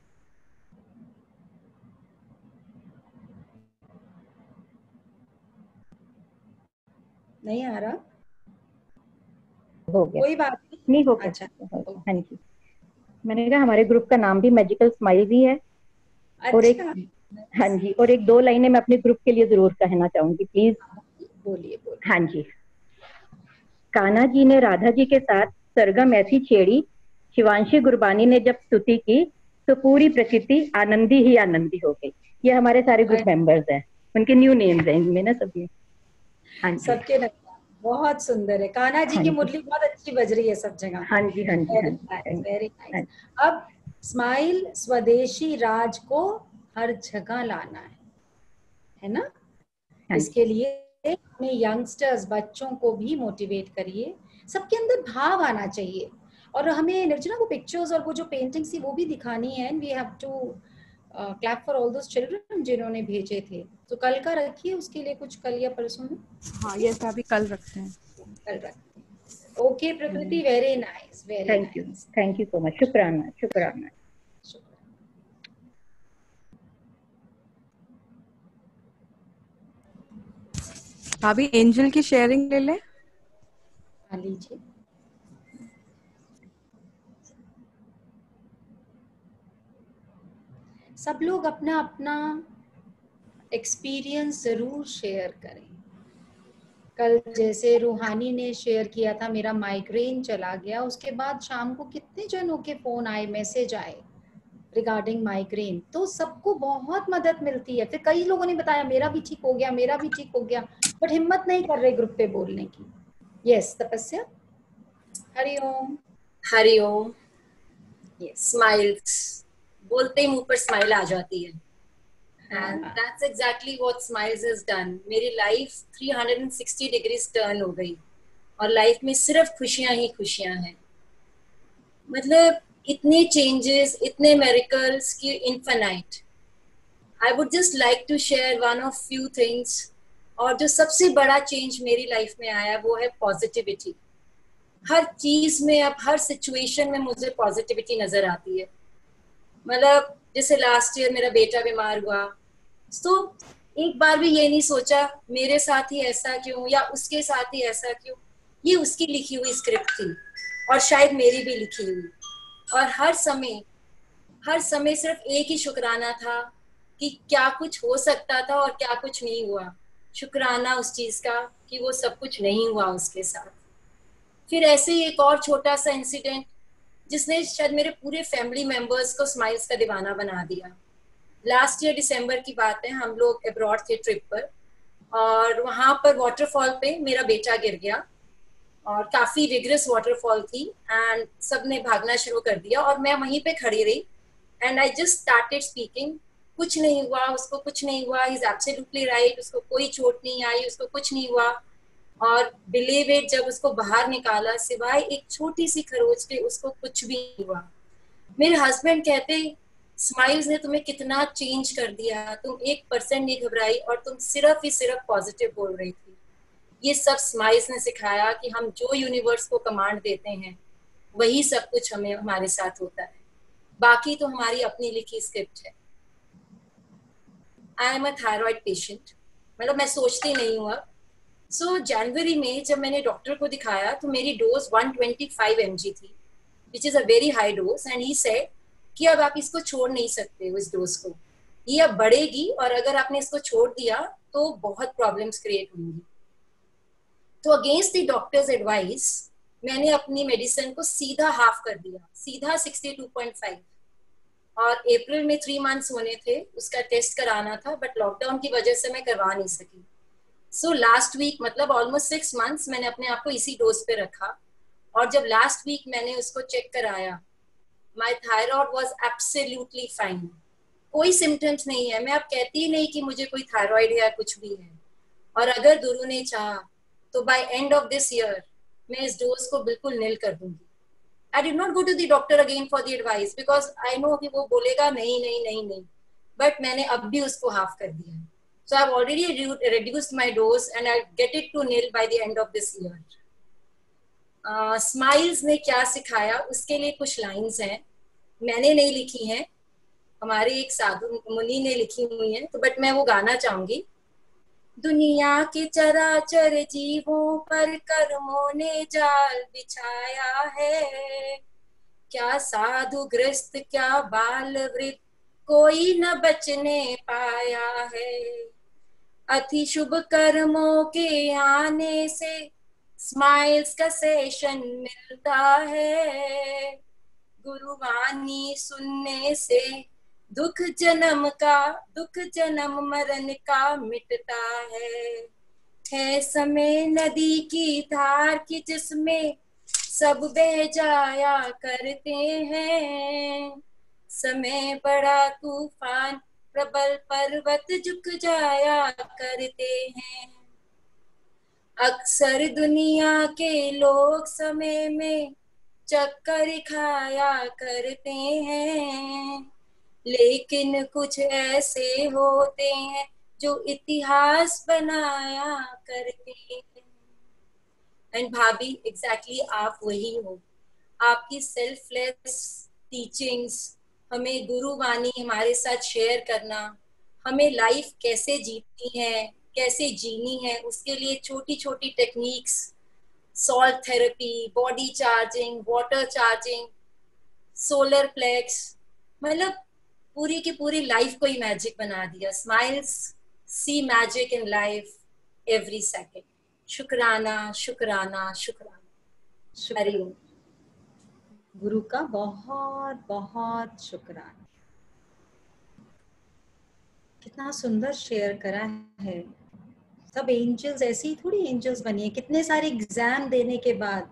नहीं आ रहा? हो गया, कोई बात नहीं हो गया। अच्छा, हाँ जी, मैंने कहा हमारे ग्रुप का नाम भी मैजिकल स्माइल ही है। और एक, हाँ जी, और एक दो लाइनें मैं अपने ग्रुप के लिए जरूर कहना चाहूंगी, प्लीज। बोलिए बोलिए। हाँ जी। कान्हा जी ने राधा जी के साथ सरगम ऐसी छेड़ी, शिवांशी गुरबानी ने जब स्तुति की तो पूरी प्रकृति आनंदी ही आनंदी हो गई। ये हमारे सारे ग्रुप मेंबर्स हैं, उनके न्यू नेम्स हैं इनमें ना सभी। हाँ जी, सबके नाम बहुत सुंदर है। कान्हा जी की मुरली बहुत अच्छी बज रही है सब जगह। हाँ जी, हाँ जी, वेरी नाइस। अब स्माइल स्वदेशी राज को हर जगह लाना है ना? इसके लिए अपने यंगस्टर्स, बच्चों को भी मोटिवेट करिए। सबके अंदर भाव आना चाहिए। और हमें निर्जना वो पिक्चर्स और वो जो पेंटिंग्स थी वो भी दिखानी है। And we have to clap for all those children जिन्होंने भेजे थे। तो कल का रखिए उसके लिए कुछ, कल या परसों में। हाँ, ये अभी कल रखते हैं। कल रखते हैं। Okay Prakriti, very nice, very nice. Thank you so much. शुक्राना शुक्राना। अभी एंजल की शेयरिंग ले ले। लीजिए। सब लोग अपना अपना एक्सपीरियंस जरूर शेयर करें। कल जैसे रूहानी ने शेयर किया था, मेरा माइग्रेन चला गया, उसके बाद शाम को कितने जनों के फोन आए, मैसेज आए रिगार्डिंग माइग्रेन। तो सबको बहुत मदद मिलती है। फिर कई लोगों ने बताया मेरा भी ठीक हो गया, मेरा भी ठीक हो गया, बट हिम्मत नहीं कर रहे ग्रुप पे बोलने की। यस तपस्या। हरिओम। हरिओम। स्माइल्स बोलते ही मुंह पर स्माइल आ जाती है। And that's exactly what Smiles has done. मेरी लाइफ 360 डिग्रीज टर्न हो गई और लाइफ में सिर्फ खुशियां ही खुशियां हैं। मतलब इतने चेंजेस, इतने मिरेकल्स की infinite. I would just like to share one of few things. और जो सबसे बड़ा चेंज मेरी लाइफ में आया वो है पॉजिटिविटी। हर चीज में, अब हर सिचुएशन में मुझे पॉजिटिविटी नजर आती है। मतलब जैसे लास्ट ईयर मेरा बेटा बीमार हुआ, तो एक बार भी ये नहीं सोचा मेरे साथ ही ऐसा क्यों या उसके साथ ही ऐसा क्यों। ये उसकी लिखी हुई स्क्रिप्ट थी और शायद मेरी भी लिखी हुई। और हर समय सिर्फ एक ही शुक्राना था कि क्या कुछ हो सकता था और क्या कुछ नहीं हुआ। शुक्राना उस चीज का कि वो सब कुछ नहीं हुआ उसके साथ। फिर ऐसे ही एक और छोटा सा इंसिडेंट जिसने शायद मेरे पूरे फैमिली मेंबर्स को स्माइल्स का दीवाना बना दिया। लास्ट ईयर दिसंबर की बात है, हम लोग अब्रॉड थे ट्रिप पर और वहां पर वाटरफॉल पे मेरा बेटा गिर गया और काफी रिग्रेस वाटरफॉल थी एंड सबने भागना शुरू कर दिया और मैं वहीं पे खड़ी रही and I just started speaking. कुछ नहीं हुआ उसको, कुछ नहीं हुआ, ही इज एब्सोल्युटली राइट, उसको कोई चोट नहीं आई, उसको कुछ नहीं हुआ। और बिलीव इट, जब उसको बाहर निकाला सिवाय एक छोटी सी खरोच के उसको कुछ भी नहीं हुआ। मेरे हस्बैंड कहते स्माइल्स ने तुम्हें कितना चेंज कर दिया, तुम 1% नहीं घबराई और तुम सिर्फ ही सिर्फ पॉजिटिव बोल रही थी। ये सब स्माइल्स ने सिखाया कि हम जो यूनिवर्स को कमांड देते हैं वही सब कुछ हमें हमारे साथ होता है, बाकी तो हमारी अपनी लिखी स्क्रिप्ट है। I am a thyroid patient, मतलब मैं सोचती नहीं हूँ अब। सो जनवरी में जब मैंने डॉक्टर को दिखाया तो मेरी डोज 125 mg थी, which is a very high dose, and he said कि अब आप इसको छोड़ नहीं सकते हो, इस डोज को, ये अब बढ़ेगी और अगर आपने इसको छोड़ दिया तो बहुत प्रॉब्लम्स क्रिएट होंगी। तो अगेंस्ट द डॉक्टर्स एडवाइस मैंने अपनी मेडिसिन को सीधा हाफ कर दिया, सीधा 62.5। और अप्रैल में 3 months होने थे, उसका टेस्ट कराना था, बट लॉकडाउन की वजह से मैं करवा नहीं सकी। सो लास्ट वीक, मतलब ऑलमोस्ट 6 months मैंने अपने आप को इसी डोज पे रखा। और जब लास्ट वीक मैंने उसको चेक कराया, my thyroid was absolutely fine, कोई सिम्टम्स नहीं है। मैं अब कहती ही नहीं कि मुझे कोई थायराइड है या कुछ भी है। और अगर गुरु ने चाहा तो by end of this year मैं इस डोज को बिल्कुल नील कर दूंगी. I did not go to the doctor again for the advice because I know कि वो बोलेगा नहीं नहीं नहीं नहीं, बट मैंने अब भी उसको हाफ कर दिया. So I've already reduced my dose and I'll get it to nil by the end of this year. Smiles ने क्या सिखाया उसके लिए कुछ लाइंस हैं, मैंने नहीं लिखी हैं, हमारे एक साधु मुनि ने लिखी हुई हैं, तो बट मैं वो गाना चाहूंगी. दुनिया के चराचर जीवों पर कर्मों ने जाल बिछाया है, क्या साधु ग्रस्त क्या बाल वृद्ध कोई न बचने पाया है. अति शुभ कर्मों के आने से स्माइल्स का सेशन मिलता है, गुरुवाणी सुनने से दुख जन्म मरण का मिटता है समय नदी की धार की जिसमें सब बह जाया करते हैं, समय बड़ा तूफान प्रबल पर्वत झुक जाया करते हैं. अक्सर दुनिया के लोग समय में चक्कर खाया करते हैं, लेकिन कुछ ऐसे होते हैं जो इतिहास बनाया करते हैं. एंड भाभी एग्जैक्टली आप वही हो. आपकी सेल्फलेस टीचिंग्स, हमें गुरुवाणी हमारे साथ शेयर करना, हमें लाइफ कैसे जीती है, कैसे जीनी है, उसके लिए छोटी छोटी techniques, salt therapy, body charging, water charging, solar plexus, मतलब पूरी की पूरी लाइफ को ही मैजिक बना दिया. Smiles see magic in life every second. शुक्राना शुक्राना शुक्राना. हरि ओम. गुरु का बहुत बहुत शुक्राना. कितना सुंदर शेयर करा है. सब एंजल्स ऐसे ही थोड़ी एंजल्स बनी है. कितने सारे एग्जाम देने के बाद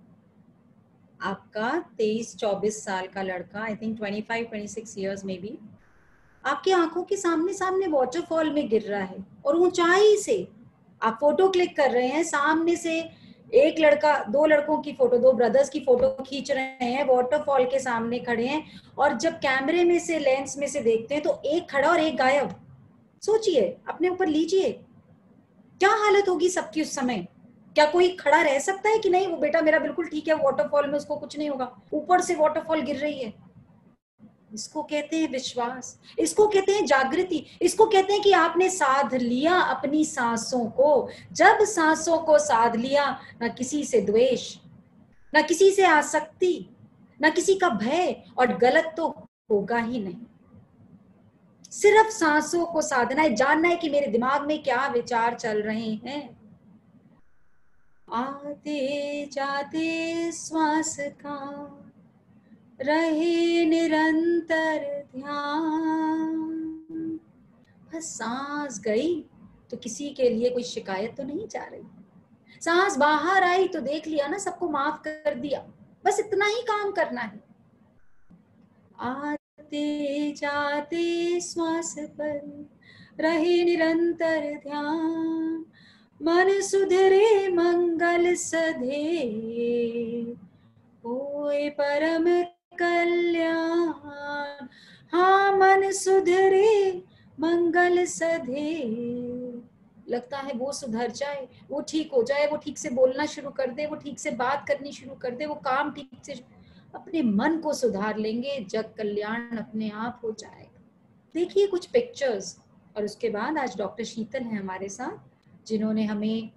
आपका 23-24 साल का लड़का, आई थिंक 25-26 इयर्स में भी, आपकी आंखों के सामने वाटरफॉल में गिर रहा है और ऊंचाई से आप फोटो क्लिक कर रहे हैं. सामने से एक लड़का, दो लड़कों की फोटो, दो ब्रदर्स की फोटो खींच रहे हैं, वाटरफॉल के सामने खड़े हैं, और जब कैमरे में से, लेंस में से देखते हैं तो एक खड़ा और एक गायब. सोचिए, अपने ऊपर लीजिए, क्या हालत होगी सबकी उस समय. क्या कोई खड़ा रह सकता है कि नहीं वो बेटा मेरा बिल्कुल ठीक है, वाटरफॉल में उसको कुछ नहीं होगा. ऊपर से वाटरफॉल गिर रही है. इसको कहते हैं विश्वास, इसको कहते हैं जागृति, इसको कहते हैं कि आपने साध लिया अपनी सांसों को. जब सांसों को साध लिया, ना किसी से द्वेष, ना किसी से आसक्ति, ना किसी का भय, और गलत तो होगा ही नहीं. सिर्फ सांसों को साधना है, जानना है कि मेरे दिमाग में क्या विचार चल रहे हैं. आते जाते श्वास का रहे निरंतर ध्यान. बस सांस गई तो किसी के लिए कोई शिकायत तो नहीं जा रही. सांस बाहर आई तो देख लिया ना, सबको माफ कर दिया. बस इतना ही काम करना है. आते जाते श्वास पर रहे निरंतर ध्यान, मन सुधरे मंगल सधे, होए परम कल्याण. हाँ, मन सुधरे मंगल सधे. लगता है वो सुधर जाए, वो ठीक हो जाए, वो ठीक से बोलना शुरू कर दे, वो ठीक से बात करनी शुरू कर दे, वो काम ठीक से. अपने मन को सुधार लेंगे, जग कल्याण अपने आप हो जाएगा. देखिए कुछ पिक्चर्स. और उसके बाद आज डॉक्टर शीतल हैं हमारे साथ, जिन्होंने हमें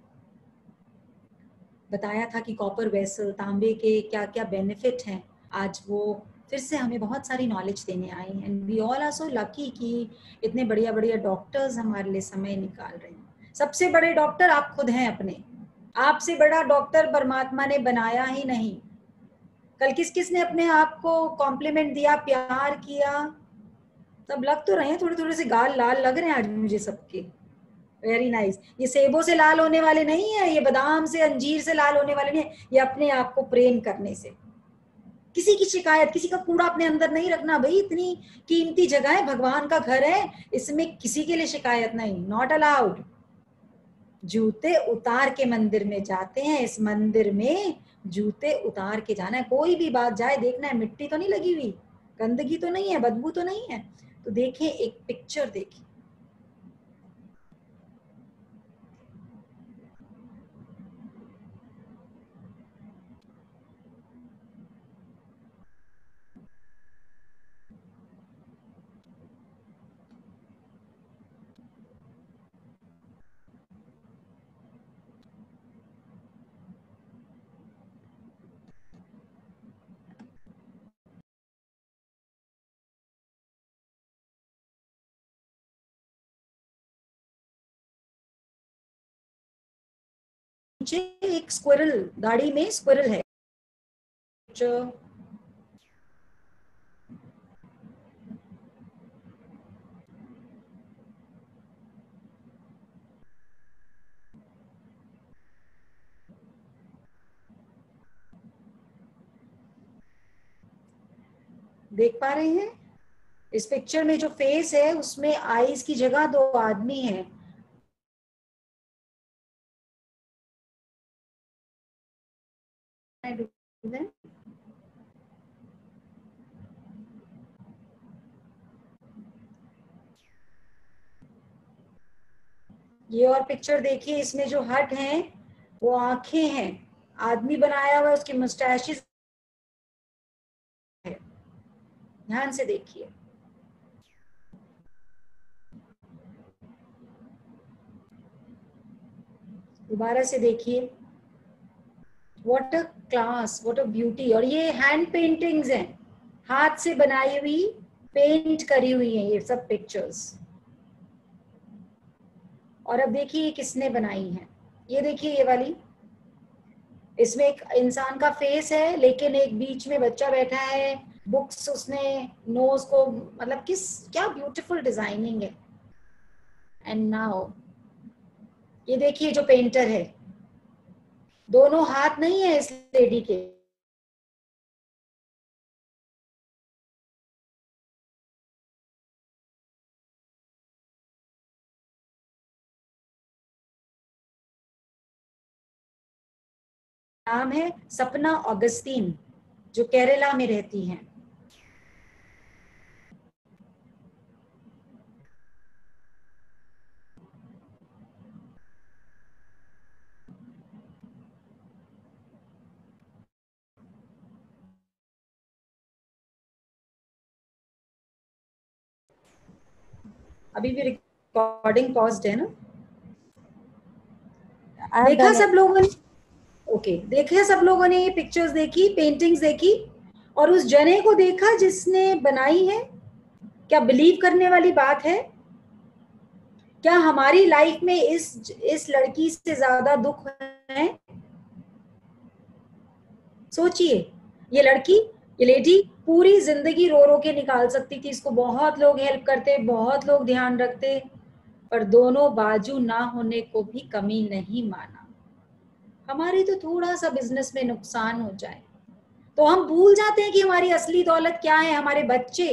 बताया था कि कॉपर वेसल, तांबे के क्या क्या बेनिफिट हैं. आज वो फिर से हमें बहुत सारी नॉलेज देने आए हैं. And we all are so lucky कि इतने बढ़िया बढ़िया डॉक्टर्स हमारे लिए समय निकाल रहे हैं. सबसे बड़े डॉक्टर आप खुद हैं अपने. आपसे बड़ा डॉक्टर परमात्मा ने बनाया ही नहीं. कल किस किस ने अपने आप को कॉम्प्लीमेंट दिया, प्यार किया. सब लग तो रहे हैं, थोड़े थोड़े से गाल लाल लग रहे हैं आज मुझे सबके. Very nice. ये सेबों से लाल होने वाले नहीं है, ये बादाम से, अंजीर से लाल होने वाले नहीं है. ये अपने आप को प्रेम करने से. किसी की शिकायत, किसी का कूड़ा अपने अंदर नहीं रखना. भाई इतनी कीमती जगह है, भगवान का घर है, इसमें किसी के लिए शिकायत नहीं. Not allowed. जूते उतार के मंदिर में जाते हैं। इस मंदिर में जूते उतार के जाना है। कोई भी बात जाए देखना है मिट्टी तो नहीं लगी हुई, गंदगी तो नहीं है, बदबू तो नहीं है। तो देखें, एक पिक्चर देखिए। नीचे एक स्क्विरल, गाड़ी में स्क्विरल है। देख पा रहे हैं? इस पिक्चर में जो फेस है उसमें आईज की जगह दो आदमी हैं। ये और पिक्चर देखिए, इसमें जो हट है वो आंखें हैं, आदमी बनाया हुआ है, उसकी मुस्टैशेस है। ध्यान से देखिए। दोबारा से देखिए। What a class, what a beauty. और ये हैंड पेंटिंग्स हैं, हाथ से बनाई हुई, पेंट करी हुई हैं ये सब पिक्चर्स। और अब देखिए ये किसने बनाई है। ये देखिए ये वाली, इसमें एक इंसान का फेस है लेकिन एक बीच में बच्चा बैठा है, बुक्स उसने नोज को, मतलब क्या ब्यूटीफुल डिजाइनिंग है। एंड नाउ ये देखिए जो पेंटर है, दोनों हाथ नहीं है इस लेडी के। नाम है सपना ऑगस्टीन, जो केरला में रहती हैं। अभी भी रिकॉर्डिंग पॉज्ड है ना? देखा सब लोगों ने? ओके, देखा सब लोगों ने? ये पिक्चर्स देखी, पेंटिंग्स देखी, और उस जने को देखा जिसने बनाई है? क्या बिलीव करने वाली बात है? क्या हमारी लाइफ में इस लड़की से ज्यादा दुख है? सोचिए, ये लड़की, ये लेडी पूरी जिंदगी रो रो के निकाल सकती थी। इसको बहुत लोग हेल्प करते, बहुत लोग ध्यान रखते, पर दोनों बाजू ना होने को भी कमी नहीं माना। हमारी तो थोड़ा सा बिजनेस में नुकसान हो जाए तो हम भूल जाते हैं कि हमारी असली दौलत क्या है। हमारे बच्चे,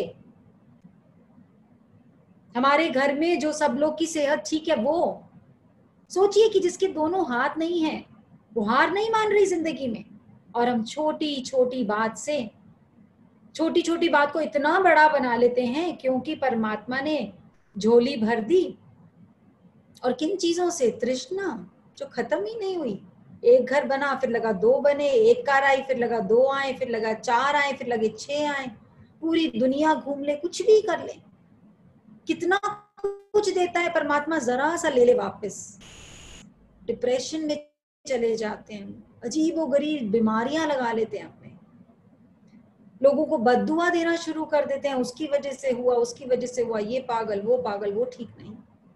हमारे घर में जो सब लोग की सेहत ठीक है वो। सोचिए कि जिसके दोनों हाथ नहीं है वो हार नहीं मान रही जिंदगी में, और हम छोटी छोटी बात से, छोटी छोटी बात को इतना बड़ा बना लेते हैं क्योंकि परमात्मा ने झोली भर दी। और किन चीजों से? तृष्णा जो खत्म ही नहीं हुई। एक घर बना, फिर लगा 2 बने, एक कार आई, फिर लगा 2 आए, फिर लगा 4 आए, फिर लगे 6 आए। पूरी दुनिया घूम ले, कुछ भी कर ले, कितना कुछ देता है परमात्मा, जरा सा ले ले वापस। डिप्रेशन में चले जाते हैं, अजीबोगरीब बीमारियां लगा लेते हैं अपने, लोगों को बद्दुआ देना शुरू कर देते हैं, उसकी वजह से हुआ, उसकी वजह से हुआ, ये पागल, वो ठीक नहीं।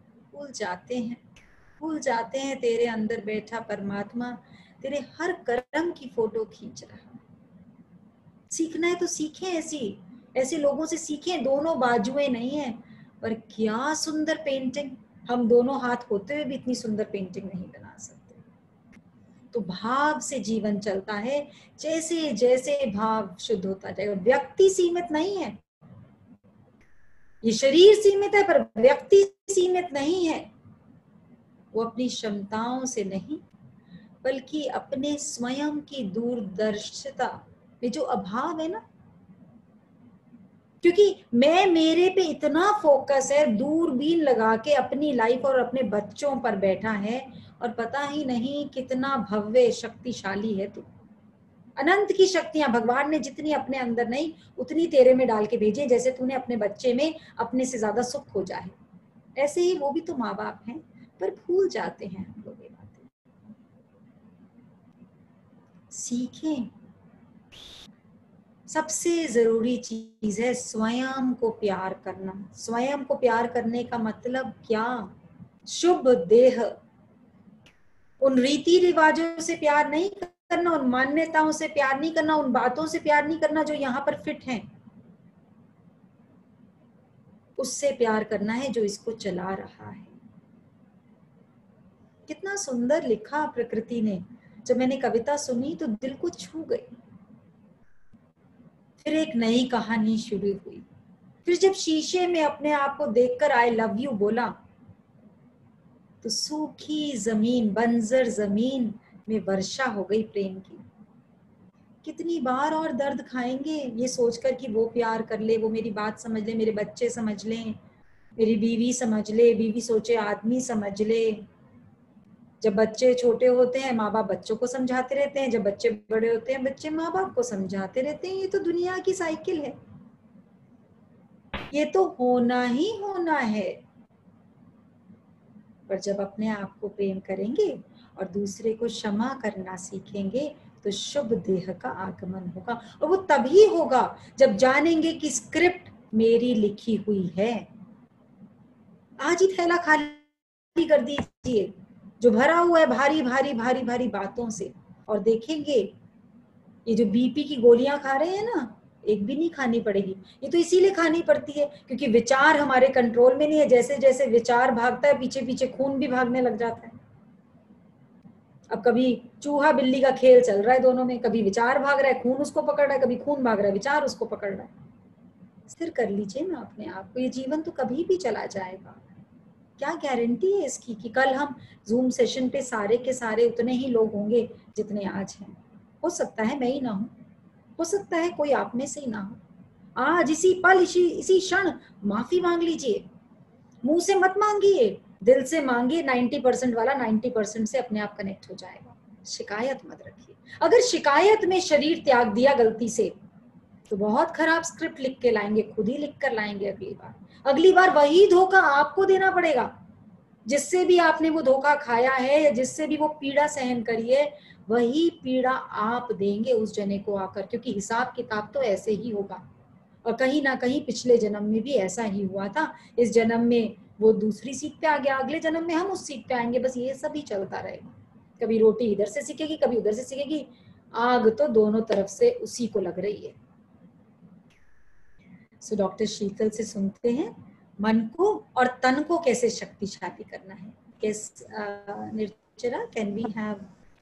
भूल जाते हैं तेरे अंदर बैठा परमात्मा तेरे हर कर्म की फोटो खींच रहा है। सीखना है तो सीखें, ऐसे लोगों से सीखें। दोनों बाजुएं नहीं है, पर क्या सुंदर पेंटिंग। हम दोनों हाथ होते हुए भी इतनी सुंदर पेंटिंग नहीं बना सकते। तो भाव से जीवन चलता है, जैसे जैसे भाव शुद्ध होता जाएगा। व्यक्ति सीमित नहीं है, ये शरीर सीमित है पर व्यक्ति सीमित नहीं है। वो अपनी क्षमताओं से नहीं, बल्कि अपने स्वयं की दूरदर्शिता में जो अभाव है ना, क्योंकि मैं मेरे पे इतना फोकस है, दूरबीन लगा के अपनी लाइफ और अपने बच्चों पर बैठा है, और पता ही नहीं कितना भव्य शक्तिशाली है तू। अनंत की शक्तियां भगवान ने जितनी अपने अंदर नहीं उतनी तेरे में डाल के भेजी, जैसे तूने अपने बच्चे में अपने से ज्यादा सुख खोजा है, ऐसे ही वो भी तो माँ बाप हैं, पर भूल जाते हैं हम लोग ये बातें। सीखें। सबसे जरूरी चीज है स्वयं को प्यार करना। स्वयं को प्यार करने का मतलब क्या? शुभ देह, उन रीति रिवाजों से प्यार नहीं करना, उन मान्यताओं से प्यार नहीं करना, उन बातों से प्यार नहीं करना जो यहाँ पर फिट हैं। उससे प्यार करना है जो इसको चला रहा है। कितना सुंदर लिखा प्रकृति ने। जब मैंने कविता सुनी तो दिल को छू गई। फिर एक नई कहानी शुरू हुई। फिर जब शीशे में अपने आप को देखकर आई लव यू बोला, तो सूखी जमीन, बंजर जमीन में वर्षा हो गई प्रेम की। कितनी बार और दर्द खाएंगे ये सोचकर कि वो प्यार कर ले, वो मेरी बात समझ ले, मेरे बच्चे समझ ले, मेरी बीवी समझ ले, बीवी सोचे आदमी समझ ले। जब बच्चे छोटे होते हैं माँ बाप बच्चों को समझाते रहते हैं, जब बच्चे बड़े होते हैं बच्चे माँ बाप को समझाते रहते हैं। ये तो दुनिया की साइकिल है, ये तो होना ही होना है। पर जब अपने आप को प्रेम करेंगे और दूसरे को क्षमा करना सीखेंगे तो शुभ देह का आगमन होगा। और वो तभी होगा जब जानेंगे कि स्क्रिप्ट मेरी लिखी हुई है। आज ही थैला खाली कर दीजिए जो भरा हुआ है भारी भारी भारी भारी बातों से, और देखेंगे ये जो बीपी की गोलियां खा रहे हैं ना, एक भी नहीं खानी पड़ेगी। ये तो इसीलिए खानी पड़ती है क्योंकि विचार हमारे कंट्रोल में नहीं है। जैसे जैसे विचार भागता है पीछे पीछे खून भी भागने लग जाता है। अब कभी चूहा बिल्ली का खेल चल रहा है दोनों में, कभी विचार भाग रहा है खून उसको पकड़ रहा है, कभी खून भाग रहा है विचार उसको पकड़ रहा है। स्थिर कर लीजिए ना अपने आप को। ये जीवन तो कभी भी चला जाएगा। क्या गारंटी है इसकी कि कल हम जूम सेशन पे सारे के सारे उतने ही लोग होंगे जितने आज हैं? हो सकता है मैं ही ना हूं, हो सकता है कोई आप में से ही ना हो। आज इसी पल इसी क्षण माफी मांग लीजिए। मुंह से मत मांगिए, दिल से मांगिए। 90% वाला 90% से अपने आप कनेक्ट हो जाएगा। शिकायत मत रखिए। अगर शिकायत में शरीर त्याग दिया गलती से तो बहुत खराब स्क्रिप्ट लिख के लाएंगे, खुद ही लिख कर लाएंगे। अगली बार वही धोखा आपको देना पड़ेगा। जिससे भी आपने वो धोखा खाया है या जिससे भी वो पीड़ा सहन करी है, वही पीड़ा आप देंगे उस जने को आकर, क्योंकि हिसाब किताब तो ऐसे ही होगा। और कहीं ना कहीं पिछले जन्म में भी ऐसा ही हुआ था। इस जन्म में वो दूसरी सीट पे आ गया, अगले जन्म में हम उस सीट पे आएंगे। बस ये सब ही चलता रहेगा। कभी रोटी इधर से सिकेगी, कभी उधर से सिकेगी। आग तो दोनों तरफ से उसी को लग रही है। सो डॉक्टर शीतल से सुनते हैं मन को और तन को कैसे शक्तिशाली करना है। Nirjara, can we have?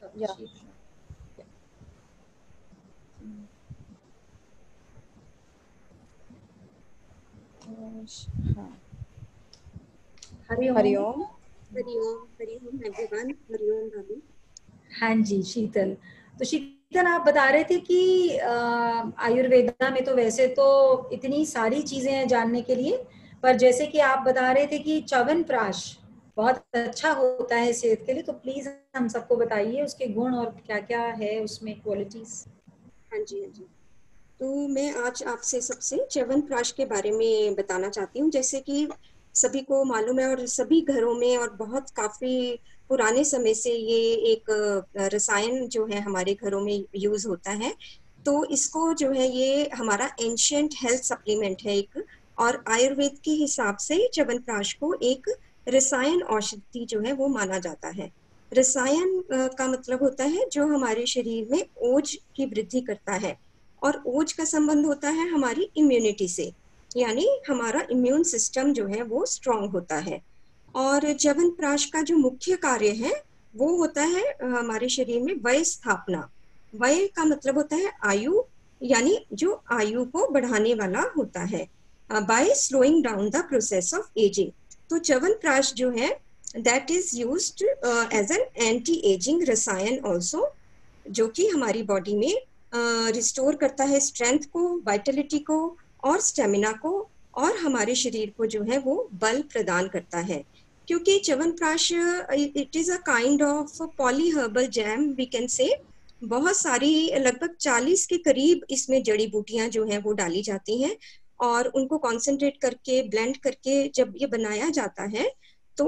हरिओम हरिओम हरिओम एवरीवन। हरिओम भाभी। हाँ जी शीतल। तो शीतल आप बता रहे थे कि आयुर्वेदा में तो वैसे तो इतनी सारी चीजें हैं जानने के लिए, पर जैसे कि आप बता रहे थे कि च्यवनप्राश बहुत अच्छा होता है सेहत के लिए, तो प्लीज हम सबको बताइए उसके गुण और क्या क्या है उसमें क्वालिटीज। हाँ जी हाँ जी। तो मैं आज आपसे सबसे च्यवनप्राश के बारे में बताना चाहती हूँ। जैसे कि सभी को मालूम है और सभी घरों में और बहुत काफी पुराने समय से ये एक रसायन जो है हमारे घरों में यूज होता है। तो इसको जो है ये हमारा एंशिएंट हेल्थ सप्लीमेंट है एक, और आयुर्वेद के हिसाब से च्यवनप्राश को एक रसायन औषधि जो है वो माना जाता है। रसायन का मतलब होता है जो हमारे शरीर में ओज की वृद्धि करता है, और ओज का संबंध होता है हमारी इम्यूनिटी से, यानी हमारा इम्यून सिस्टम जो है वो स्ट्रांग होता है। और च्यवनप्राश का जो मुख्य कार्य है वो होता है हमारे शरीर में वय स्थापना। वय का मतलब होता है आयु, यानी जो आयु को बढ़ाने वाला होता है, by slowing down the process of ageing. तो च्यवनप्राश जो है that is used as an anti ageing rasayana also, जो कि हमारी बॉडी में रिस्टोर करता है स्ट्रेंथ को, वाइटलिटी को और स्टेमिना को, और हमारे शरीर को जो है वो बल प्रदान करता है। क्योंकि chyawanprash it is a kind of poly herbal jam we can say. बहुत सारी, लगभग 40 के करीब इसमें जड़ी बूटियां जो हैं वो डाली जाती हैं, और उनको कॉन्सेंट्रेट करके ब्लेंड करके जब ये बनाया जाता है तो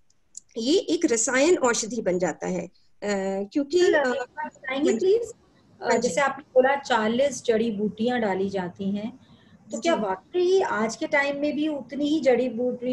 ये एक रसायन औषधि बन जाता है। क्योंकि बताएंगे प्लीज, जैसे आपने बोला 40 जड़ी बूटियां डाली जाती हैं, तो क्या वाकई आज के टाइम में भी उतनी ही जड़ी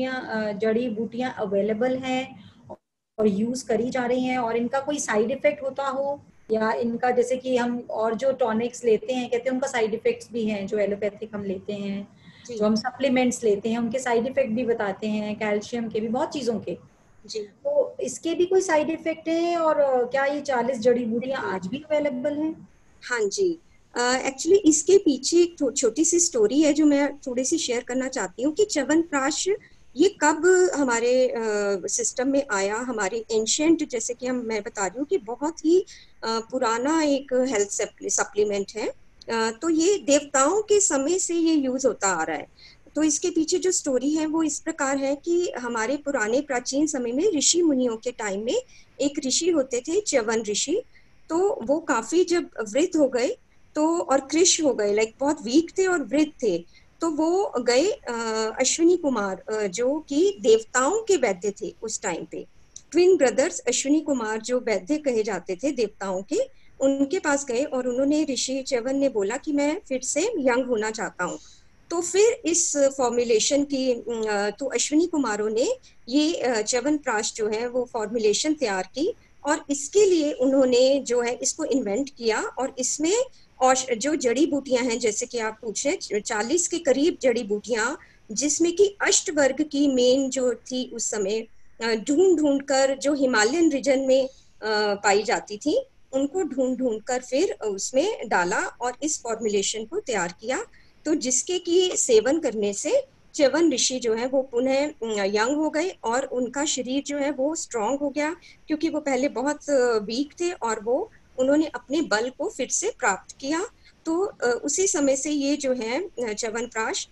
बूटियां अवेलेबल हैं और यूज करी जा रही हैं, और इनका कोई साइड इफेक्ट होता हो, या इनका जैसे कि हम और जो टॉनिक्स लेते हैं कहते हैं उनका साइड इफेक्ट्स भी हैं, जो एलोपैथिक हम लेते हैं, जो हम सप्लीमेंट्स लेते हैं उनके साइड इफेक्ट भी बताते हैं, कैल्शियम के भी, बहुत चीजों के जी। तो इसके भी कोई साइड इफेक्ट है, और क्या ये 40 जड़ी बूटियां आज भी अवेलेबल हैं? हाँ जी, एक्चुअली इसके पीछे एक छोटी सी स्टोरी है जो मैं थोड़ी सी शेयर करना चाहती हूँ कि च्यवनप्राश ये कब हमारे सिस्टम में आया। हमारे एंशिएंट, जैसे कि मैं बता रही हूँ कि बहुत ही पुराना एक हेल्थ सप्लीमेंट है। तो ये देवताओं के समय से ये यूज होता आ रहा है। तो इसके पीछे जो स्टोरी है वो इस प्रकार है कि हमारे पुराने प्राचीन समय में ऋषि मुनियों के टाइम में एक ऋषि होते थे, च्यवन ऋषि। तो वो काफी जब वृद्ध हो गए तो, और कृश हो गए, लाइक बहुत वीक थे और वृद्ध थे, तो वो गए अश्विनी कुमार, जो कि देवताओं के वैद्य थे उस टाइम पे। ट्विन ब्रदर्स अश्विनी कुमार जो वैद्य कहे जाते थे देवताओं के, उनके पास गए और उन्होंने, ऋषि च्यवन ने बोला कि मैं फिर से यंग होना चाहता हूँ। तो फिर इस फॉर्मुलेशन की, तो अश्विनी कुमारों ने ये च्यवनप्राश जो है वो फॉर्मुलेशन तैयार की, और इसके लिए उन्होंने जो है इसको इन्वेंट किया। और इसमें और जो जड़ी बूटियां हैं, जैसे कि आप पूछ रहे, 40 के करीब जड़ी बूटियां, जिसमें कि अष्टवर्ग की मेन जो थी उस समय, ढूंढ ढूंढ कर जो हिमालयन रीजन में पाई जाती थी, उनको ढूंढ ढूंढ कर फिर उसमें डाला और इस फॉर्मुलेशन को तैयार किया। तो जिसके की सेवन करने से च्यवन ऋषि जो है वो पुनः यंग हो गए और उनका शरीर जो है वो स्ट्रांग हो गया, क्योंकि वो पहले बहुत वीक थे और वो उन्होंने अपने बल को फिर से प्राप्त किया। तो उसी समय से ये जो है च्यवनप्राश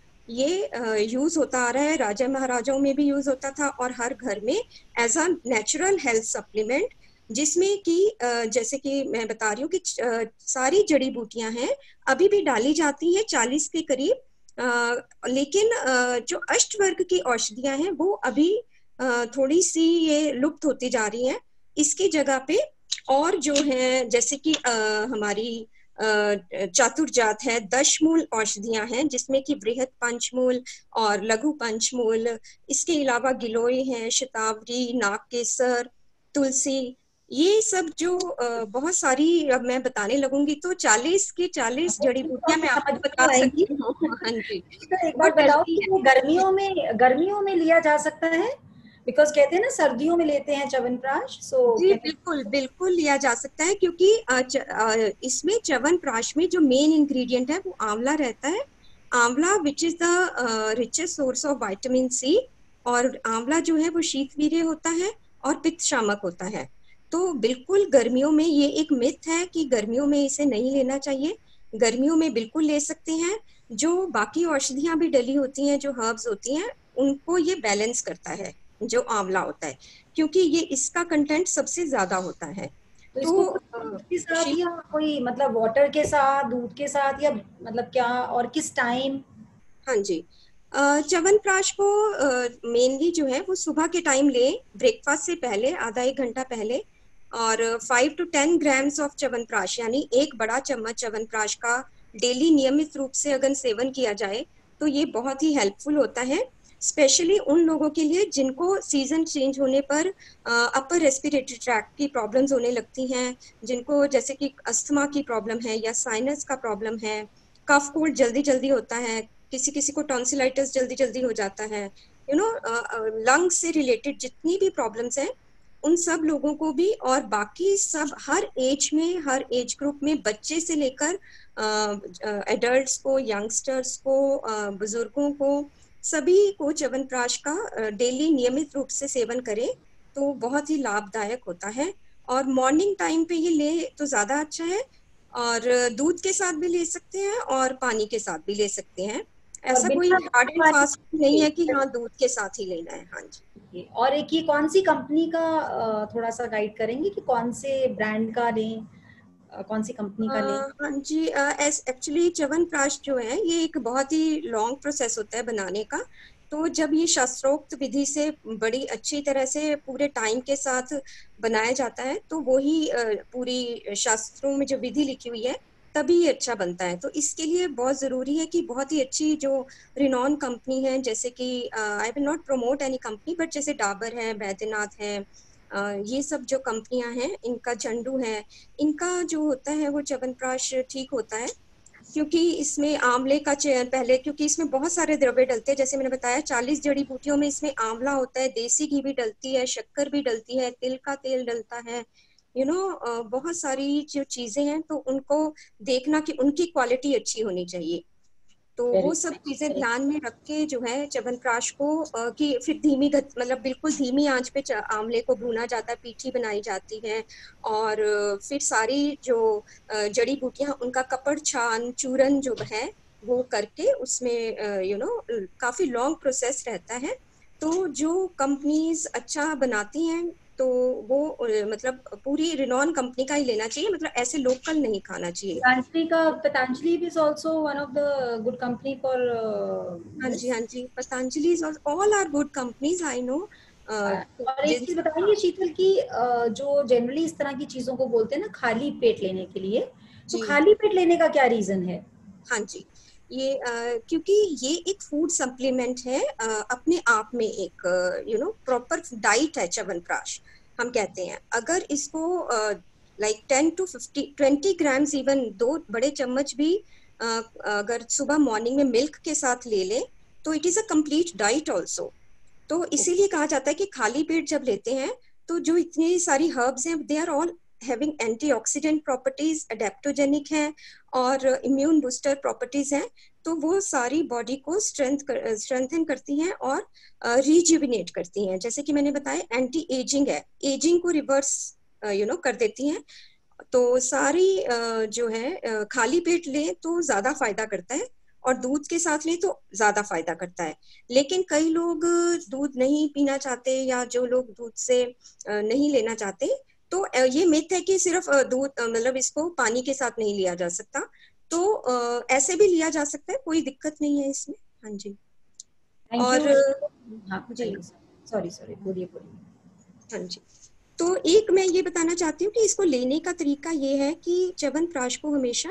ये यूज होता आ रहा है। राजा महाराजाओं में भी यूज होता था और हर घर में as a natural health supplement, जिसमें कि जैसे कि मैं बता रही हूँ कि सारी जड़ी बूटियां हैं अभी भी डाली जाती हैं 40 के करीब, लेकिन जो अष्टवर्ग की औषधियां हैं वो अभी थोड़ी सी ये लुप्त होती जा रही हैं। इसकी जगह पे और जो है, जैसे कि हमारी चातुर्जात है, 10 मूल औषधियां हैं, जिसमें कि बृहद पंचमूल और लघु पंचमूल, इसके अलावा गिलोय है, शतावरी, नागकेसर, तुलसी, ये सब जो बहुत सारी, अब मैं बताने लगूंगी तो 40 की 40 जड़ी बूटियां मैं आपको बता सकती हूँ। हाँ जी, एक बार बताओ कि गर्मियों में लिया जा सकता है, बिकॉज कहते हैं ना सर्दियों में लेते हैं च्यवनप्राश। जी बिल्कुल बिल्कुल लिया जा सकता है, क्योंकि इसमें च्यवनप्राश में जो मेन इंग्रेडिएंट है वो आंवला रहता है। Amla which is the richest source of vitamin C, और आंवला जो है वो शीतवीर्य होता है और पित्त शामक होता है। तो बिल्कुल गर्मियों में, ये एक मिथ है कि गर्मियों में इसे नहीं लेना चाहिए, गर्मियों में बिल्कुल ले सकते हैं। जो बाकी औषधियां भी डली होती हैं, जो हर्ब्स होती हैं, उनको ये बैलेंस करता है जो आंवला होता है, क्योंकि ये इसका कंटेंट सबसे ज्यादा होता है। तो इसको के साथ या कोई मतलब वाटर के साथ, दूध के साथ, या मतलब क्या और किस टाइम? हाँ जी, च्यवनप्राश को मेनली जो है वो सुबह के टाइम ले, ब्रेकफास्ट से पहले आधा एक घंटा पहले, और 5 to 10 ग्राम्स ऑफ च्यवनप्राश, यानी एक बड़ा चम्मच च्यवनप्राश का डेली नियमित रूप से अगर सेवन किया जाए तो ये बहुत ही हेल्पफुल होता है, स्पेशली उन लोगों के लिए जिनको सीजन चेंज होने पर अपर रेस्पिरेटरी ट्रैक्ट की प्रॉब्लम्स होने लगती हैं, जिनको जैसे कि अस्थमा की प्रॉब्लम है या साइनस का प्रॉब्लम है, कफ कोल्ड जल्दी जल्दी होता है, किसी किसी को टॉन्सिलाइटिस जल्दी जल्दी हो जाता है, लंग्स से रिलेटेड जितनी भी प्रॉब्लम्स हैं उन सब लोगों को भी, और बाकी सब हर एज में, हर एज ग्रुप में, बच्चे से लेकर एडल्ट्स को, यंगस्टर्स को, बुजुर्गों को, सभी को च्यवनप्राश का डेली नियमित रूप से सेवन करें। तो बहुत ही लाभदायक होता है। और मॉर्निंग टाइम पे ये ले तो ज्यादा अच्छा है, और दूध के साथ भी ले सकते हैं और पानी के साथ भी ले सकते हैं। ऐसा कोई हार्ड एंड फास्ट नहीं है कि हाँ दूध के साथ ही लेना है। हाँ जी। और एक ये कौन सी कंपनी का थोड़ा सा गाइड करेंगे कि कौन से ब्रांड का लें, कौन सी कंपनी का लें? हाँ जी, एक्चुअली च्यवनप्राश जो है ये एक बहुत ही लॉन्ग प्रोसेस होता है बनाने का। तो जब ये शास्त्रोक्त विधि से बड़ी अच्छी तरह से पूरे टाइम के साथ बनाया जाता है, तो वो ही पूरी शास्त्रों में जो विधि लिखी हुई है तभी ये अच्छा बनता है। तो इसके लिए बहुत जरूरी है कि बहुत ही अच्छी जो रिनॉन कंपनी है, जैसे कि I will not promote any company, but जैसे डाबर है, बैद्यनाथ है, ये सब जो कंपनियां हैं, इनका झंडू है, इनका जो होता है वो च्यवनप्राश ठीक होता है। क्योंकि इसमें आंवले का चयन पहले, क्योंकि इसमें बहुत सारे द्रव्य डलते हैं, जैसे मैंने बताया 40 जड़ी बूटियों में इसमें आंवला होता है, देसी घी भी डलती है, शक्कर भी डलती है, तिल का तेल डलता है, बहुत सारी जो चीजें हैं, तो उनको देखना कि उनकी क्वालिटी अच्छी होनी चाहिए। तो वो सब चीजें ध्यान में रख के जो है च्यवनप्राश को कि फिर मतलब बिल्कुल धीमी आंच पे आंवले को भूना जाता है, पीठी बनाई जाती है, और फिर सारी जो जड़ी बूटियां उनका कपड़ छान चूरन जो है वो करके उसमें काफी लॉन्ग प्रोसेस रहता है। तो जो कंपनीज अच्छा बनाती हैं तो वो मतलब पूरी रिनॉन कंपनी का ही लेना चाहिए, मतलब ऐसे लोकल नहीं खाना चाहिए। Patanjali is also one of the good company for हाँ जी, Patanjali all are good companies, I know. और एक चीज बताइए शीतल की, जो जनरली इस तरह की चीजों को बोलते हैं ना खाली पेट लेने के लिए, तो खाली पेट लेने का क्या रीजन है? हाँ जी, ये क्योंकि ये एक फूड सप्लीमेंट है, अपने आप में एक प्रॉपर डाइट है च्यवनप्राश, हम कहते हैं। अगर इसको लाइक 10 to 20 ग्राम्स, इवन 2 बड़े चम्मच भी अगर सुबह मॉर्निंग में मिल्क के साथ ले लें तो it is a complete diet also. तो इसीलिए कहा जाता है कि खाली पेट जब लेते हैं तो जो इतनी सारी हर्ब्स हैं, they are all having antioxidant properties, adaptogenic हैं और इम्यून बूस्टर प्रॉपर्टीज हैं। तो वो सारी बॉडी को स्ट्रेंथन करती हैं और रिजुविनेट करती हैं। जैसे कि मैंने बताया एंटी एजिंग है, एजिंग को रिवर्स कर देती हैं। तो सारी जो है खाली पेट लें तो ज्यादा फायदा करता है, और दूध के साथ लें तो ज्यादा फायदा करता है। लेकिन कई लोग दूध नहीं पीना चाहते, या जो लोग दूध से नहीं लेना चाहते, तो ये मिथ है कि सिर्फ दूध मतलब इसको पानी के साथ नहीं लिया जा सकता। तो ऐसे भी लिया जा सकता है, कोई दिक्कत नहीं है इसमें। हाँ जी। और जी सॉरी बोलिए। हाँ जी, तो एक मैं ये बताना चाहती हूँ कि इसको लेने का तरीका ये है कि च्यवनप्राश को हमेशा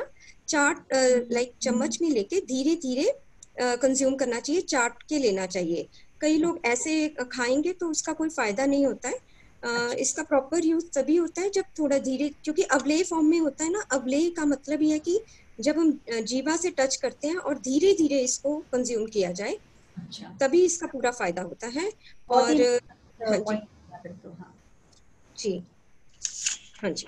लाइक चम्मच में लेके धीरे धीरे कंज्यूम करना चाहिए, चाट के लेना चाहिए। कई लोग ऐसे खाएंगे तो उसका कोई फायदा नहीं होता है। इसका प्रॉपर यूज तभी होता है जब थोड़ा धीरे, क्योंकि अवलेय फॉर्म में होता है ना। अवलेय का मतलब ये है कि जब हम जीवा से टच करते हैं और धीरे धीरे इसको कंज्यूम किया जाए, तभी इसका पूरा फायदा होता है। और जी हाँ जी,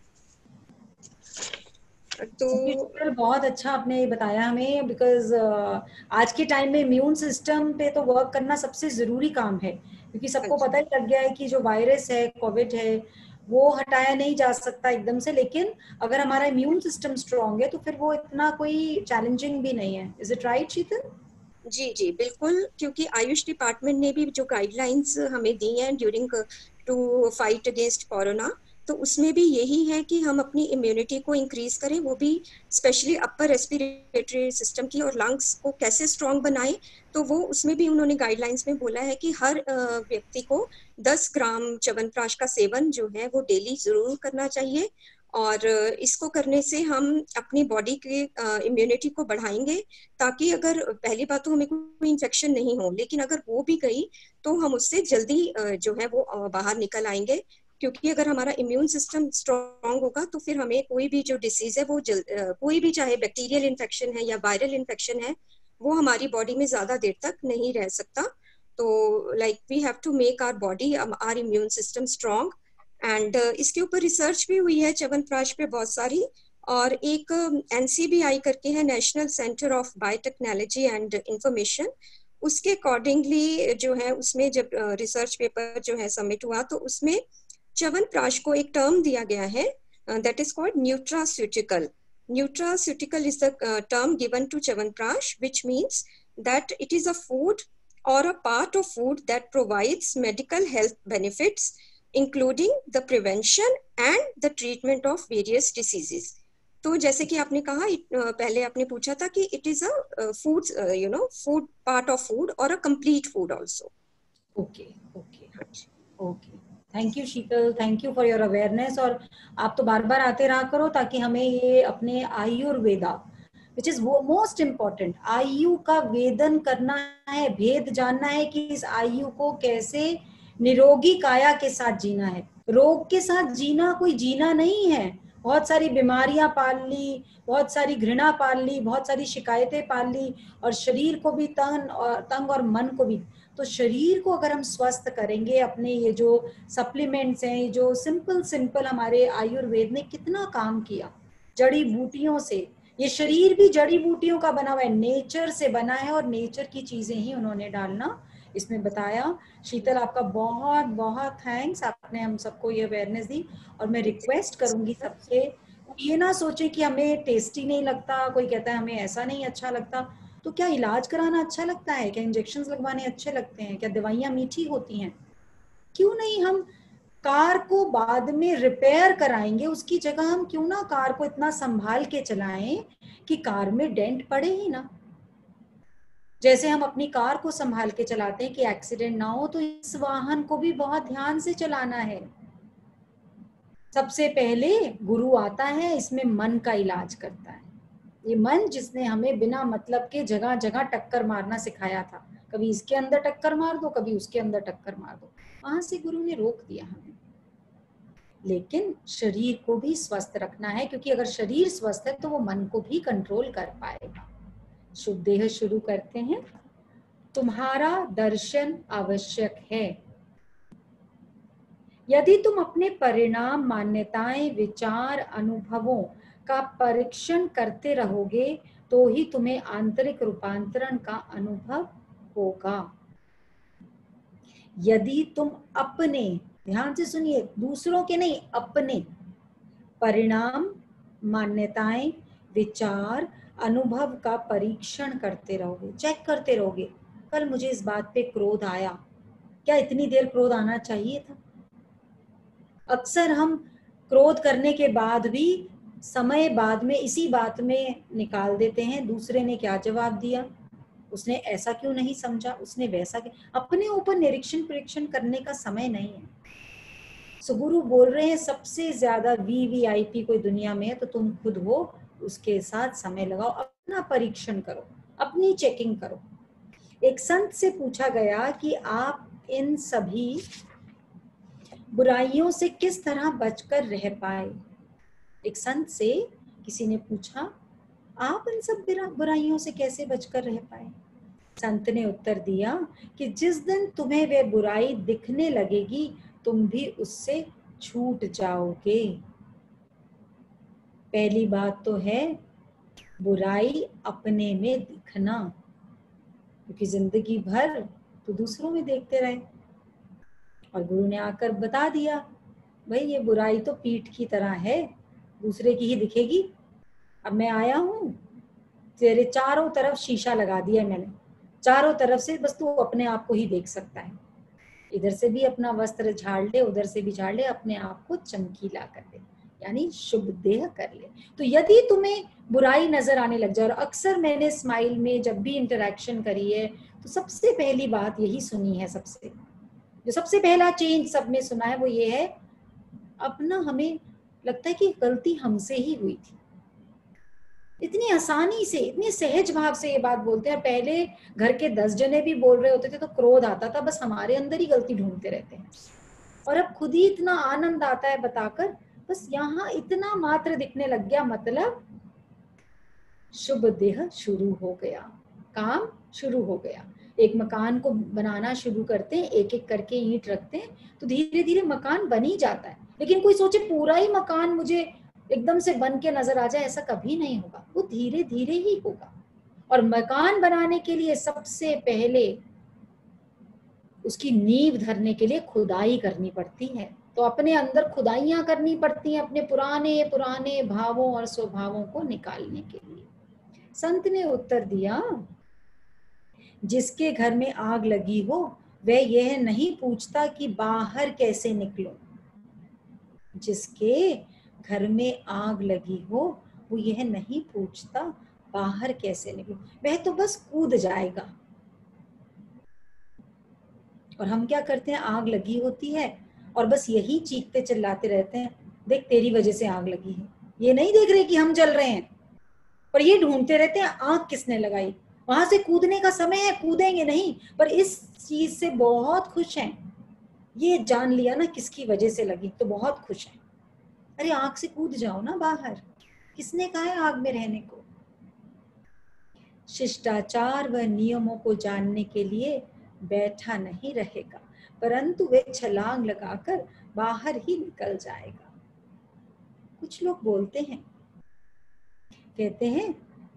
तो बहुत अच्छा आपने बताया हमें, बिकॉज आज के टाइम में इम्यून सिस्टम पे तो वर्क करना सबसे जरूरी काम है, क्योंकि सबको पता ही लग गया है कि जो वायरस है, कोविड है, वो हटाया नहीं जा सकता एकदम से, लेकिन अगर हमारा इम्यून सिस्टम स्ट्रांग है तो फिर वो इतना कोई चैलेंजिंग भी नहीं है। Is it right Sheetal? जी बिल्कुल, क्योंकि आयुष डिपार्टमेंट ने भी जो गाइडलाइंस हमें दी हैं during to fight against corona, तो उसमें भी यही है कि हम अपनी इम्यूनिटी को इंक्रीज करें, वो भी स्पेशली अपर रेस्पिरेटरी सिस्टम की, और लंग्स को कैसे स्ट्रांग बनाएं। तो वो उसमें भी उन्होंने गाइडलाइंस में बोला है कि हर व्यक्ति को 10 ग्राम च्यवनप्राश का सेवन जो है वो डेली जरूर करना चाहिए। और इसको करने से हम अपनी बॉडी के इम्यूनिटी को बढ़ाएंगे, ताकि अगर पहली बात तो हमें कोई इन्फेक्शन नहीं हो, लेकिन अगर वो भी गई तो हम उससे जल्दी जो है वो बाहर निकल आएंगे। क्योंकि अगर हमारा इम्यून सिस्टम स्ट्रांग होगा तो फिर हमें कोई भी जो डिसीज है वो कोई भी, चाहे बैक्टीरियल इन्फेक्शन है या वायरल इन्फेक्शन है, वो हमारी बॉडी में ज्यादा देर तक नहीं रह सकता। तो like we have to make our body, our immune system strong. And इसके ऊपर रिसर्च भी हुई है च्यवनप्राश पे बहुत सारी, और एक NCBI करके है, national centre of biotechnology and information, उसके अकॉर्डिंगली जो है उसमें जब रिसर्च पेपर जो है सबमिट हुआ तो उसमें च्यवनप्राश को एक टर्म दिया गया है, that is called nutraceutical. Nutraceutical is the term given to Chyawanprash, which means that it is a food or a part of food that provides medical health benefits, including the prevention and the treatment of various diseases. तो जैसे कि आपने कहा पहले आपने पूछा था कि it is a food, food part of food or a complete food also. Okay. Thank you Sheetal, thank you for your awareness. और आप तो बार बार आते रहा करो ताकि हमें ये अपने आयुर्वेदा विच इज वो मोस्ट इम्पोर्टेंट, आयु का वेदन करना है, भेद जानना है कि इस आयु को कैसे निरोगी काया के साथ जीना है. रोग के साथ जीना कोई जीना नहीं है. बहुत सारी बीमारियां पाल ली, बहुत सारी घृणा पाल ली, बहुत सारी शिकायतें पाल ली, और शरीर को भी तंग और मन को भी. तो शरीर को अगर हम स्वस्थ करेंगे, अपने ये जो सप्लीमेंट्स हैं, जो सिंपल हमारे आयुर्वेद ने कितना काम किया जड़ी बूटियों से. ये शरीर भी जड़ी बूटियों का बना हुआ है, नेचर से बना है, और नेचर की चीजें ही उन्होंने डालना इसमें बताया. शीतल आपका बहुत बहुत थैंक्स, आपने हम सबको ये अवेयरनेस दी. और मैं रिक्वेस्ट करूंगी सबसे, ये ना सोचे कि हमें टेस्टी नहीं लगता, कोई कहता है हमें ऐसा नहीं अच्छा लगता. तो क्या इलाज कराना अच्छा लगता है? क्या इंजेक्शंस लगवाने अच्छे लगते हैं? क्या दवाइयाँ मीठी होती हैं? क्यों नहीं हम कार को बाद में रिपेयर कराएंगे, उसकी जगह हम क्यों ना कार को इतना संभाल के चलाएं कि कार में डेंट पड़े ही ना. जैसे हम अपनी कार को संभाल के चलाते हैं कि एक्सीडेंट ना हो, तो इस वाहन को भी बहुत ध्यान से चलाना है. सबसे पहले गुरु आता है, इसमें मन का इलाज करता है. ये मन जिसने हमें बिना मतलब के जगह जगह टक्कर मारना सिखाया था, कभी इसके अंदर टक्कर मार दो, कभी उसके अंदर टक्कर मार दो, वहां से गुरु ने रोक दिया हमें. लेकिन शरीर को भी स्वस्थ रखना है, क्योंकि अगर शरीर स्वस्थ है तो वो मन को भी कंट्रोल कर पाएगा. शुभ देह शुरू करते हैं. तुम्हारा दर्शन आवश्यक है. यदि तुम अपने परिणाम, मान्यताएं, विचार, अनुभवों का परीक्षण करते रहोगे तो ही तुम्हें आंतरिक रूपांतरण का अनुभव होगा. यदि तुम अपने, ध्यान से सुनिए, दूसरों के नहीं, अपने परिणाम, मान्यताएं, विचार, अनुभव का परीक्षण करते रहोगे, चेक करते रहोगे. कल मुझे इस बात पे क्रोध आया, क्या इतनी देर क्रोध आना चाहिए था? अक्सर हम क्रोध करने के बाद भी समय बाद में इसी बात में निकाल देते हैं, दूसरे ने क्या जवाब दिया, उसने ऐसा क्यों नहीं समझा, उसने वैसा क्यों. अपने ऊपर निरीक्षण परीक्षण करने का समय नहीं है. सो गुरु बोल रहे हैं सबसे ज्यादा VVIP कोई दुनिया में है तो तुम खुद हो, उसके साथ समय लगाओ, अपना परीक्षण करो, अपनी चेकिंग करो. एक संत से पूछा गया कि आप इन सभी बुराइयों से किस तरह बचकर रह पाए. एक संत से किसी ने पूछा, आप इन सब बुराइयों से कैसे बचकर रह पाए. संत ने उत्तर दिया कि जिस दिन तुम्हें वे बुराई दिखने लगेगी तुम भी उससे छूट जाओगे. पहली बात तो है बुराई अपने में दिखना, क्योंकि जिंदगी भर तो दूसरों में देखते रहे. और गुरु ने आकर बता दिया, भाई ये बुराई तो पीठ की तरह है, दूसरे की ही दिखेगी. अब मैं आया हूं, तेरे चारों तरफ शीशा लगा दिया मैंने, चारों तरफ से बस तू अपने आप को ही देख सकता है. इधर से भी अपना वस्त्र झाड़ ले, उधर से भी झाड़ ले, अपने आप को चमकीला कर ले, यानी शुभ देह कर ले. तो यदि तुम्हें बुराई नजर आने लग जाए, और अक्सर मैंने स्माइल में जब भी इंटरेक्शन करी है तो सबसे पहली बात यही सुनी है, सबसे पहला चेंज सब में सुना है वो ये है, अपना हमें लगता है कि गलती हमसे ही हुई थी. इतनी आसानी से, इतनी सहज भाव से ये बात बोलते हैं. पहले घर के 10 जने भी बोल रहे होते थे तो क्रोध आता था, बस हमारे अंदर ही गलती ढूंढते रहते हैं. और अब खुद ही इतना आनंद आता है बताकर, बस यहाँ इतना मात्र दिखने लग गया, मतलब शुभ देह शुरू हो गया, काम शुरू हो गया. एक मकान को बनाना शुरू करते हैं, एक एक करके ईंट रखते हैं तो धीरे धीरे मकान बन ही जाता है. लेकिन कोई सोचे पूरा ही मकान मुझे एकदम से बन के नजर आ जाए, ऐसा कभी नहीं होगा, वो धीरे धीरे ही होगा. और मकान बनाने के लिए सबसे पहले उसकी नींव धरने के लिए खुदाई करनी पड़ती है। तो अपने अंदर खुदाइयां करनी पड़ती हैं अपने पुराने पुराने भावों और स्वभावों को निकालने के लिए। संत ने उत्तर दिया, जिसके घर में आग लगी हो वह यह नहीं पूछता कि बाहर कैसे निकलो। जिसके घर में आग लगी हो वो यह नहीं पूछता बाहर कैसे निकलो, वह तो बस कूद जाएगा। और हम क्या करते हैं, आग लगी होती है और बस यही चीखते चिल्लाते रहते हैं, देख तेरी वजह से आग लगी है। ये नहीं देख रहे कि हम जल रहे हैं, पर ये ढूंढते रहते हैं आग किसने लगाई। वहां से कूदने का समय है, कूदेंगे नहीं, पर इस चीज से बहुत खुश हैं। ये जान लिया ना किसकी वजह से लगी तो बहुत खुश हैं। अरे आग से कूद जाओ ना बाहर, किसने कहा है आग में रहने को। शिष्टाचार व नियमों को जानने के लिए बैठा नहीं रहेगा, परंतु वे छलांग लगाकर बाहर ही निकल जाएगा। कुछ लोग बोलते हैं, कहते हैं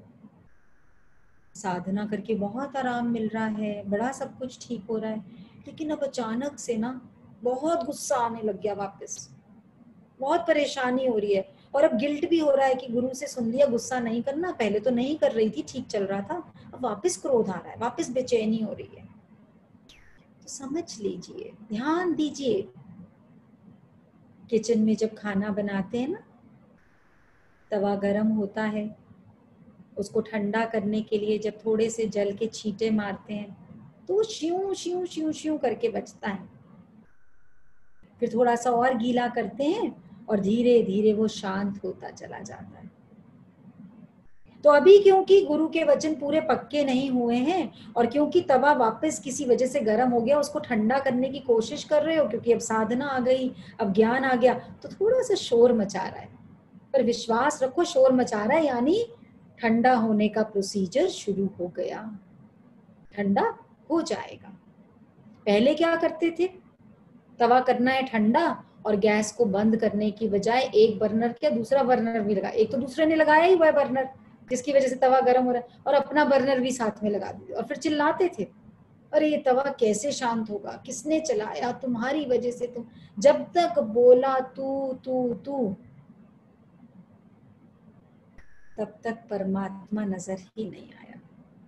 साधना करके बहुत आराम मिल रहा है, बड़ा सब कुछ ठीक हो रहा है, लेकिन अब अचानक से ना बहुत गुस्सा आने लग गया, वापस बहुत परेशानी हो रही है और अब गिल्ट भी हो रहा है कि गुरु से सुन लिया गुस्सा नहीं करना, पहले तो नहीं कर रही थी, ठीक चल रहा था, अब वापस क्रोध आ रहा है, वापस बेचैनी हो रही है। तो समझ लीजिए, ध्यान दीजिए, किचन में जब खाना बनाते हैं ना, तवा गरम होता है, उसको ठंडा करने के लिए जब थोड़े से जल के छींटे मारते हैं तो श्यूं श्यूं श्यूं श्यूं करके बचता है। फिर थोड़ा सा और गीला करते हैं और धीरे धीरे वो शांत होता चला जाता है। तो अभी क्योंकि गुरु के वचन पूरे पक्के नहीं हुए हैं और क्योंकि तवा वापस किसी वजह से गर्म हो गया, उसको ठंडा करने की कोशिश कर रहे हो, क्योंकि अब साधना आ गई, अब ज्ञान आ गया, तो थोड़ा सा शोर मचा रहा है। पर विश्वास रखो, शोर मचा रहा है यानी ठंडा होने का प्रोसीजर शुरू हो गया, ठंडा हो जाएगा। पहले क्या करते थे, तवा करना है ठंडा और गैस को बंद करने की बजाय एक बर्नर क्या दूसरा बर्नर भी लगा, एक तो दूसरे ने लगाया ही हुआ है बर्नर जिसकी वजह से तवा गर्म हो रहा है, और अपना बर्नर भी साथ में लगा दिया और फिर चिल्लाते थे, अरे ये तवा कैसे शांत होगा, किसने चलाया, तुम्हारी वजह से। तुम जब तक बोला तू तू तू, तब तक परमात्मा नजर ही नहीं आया।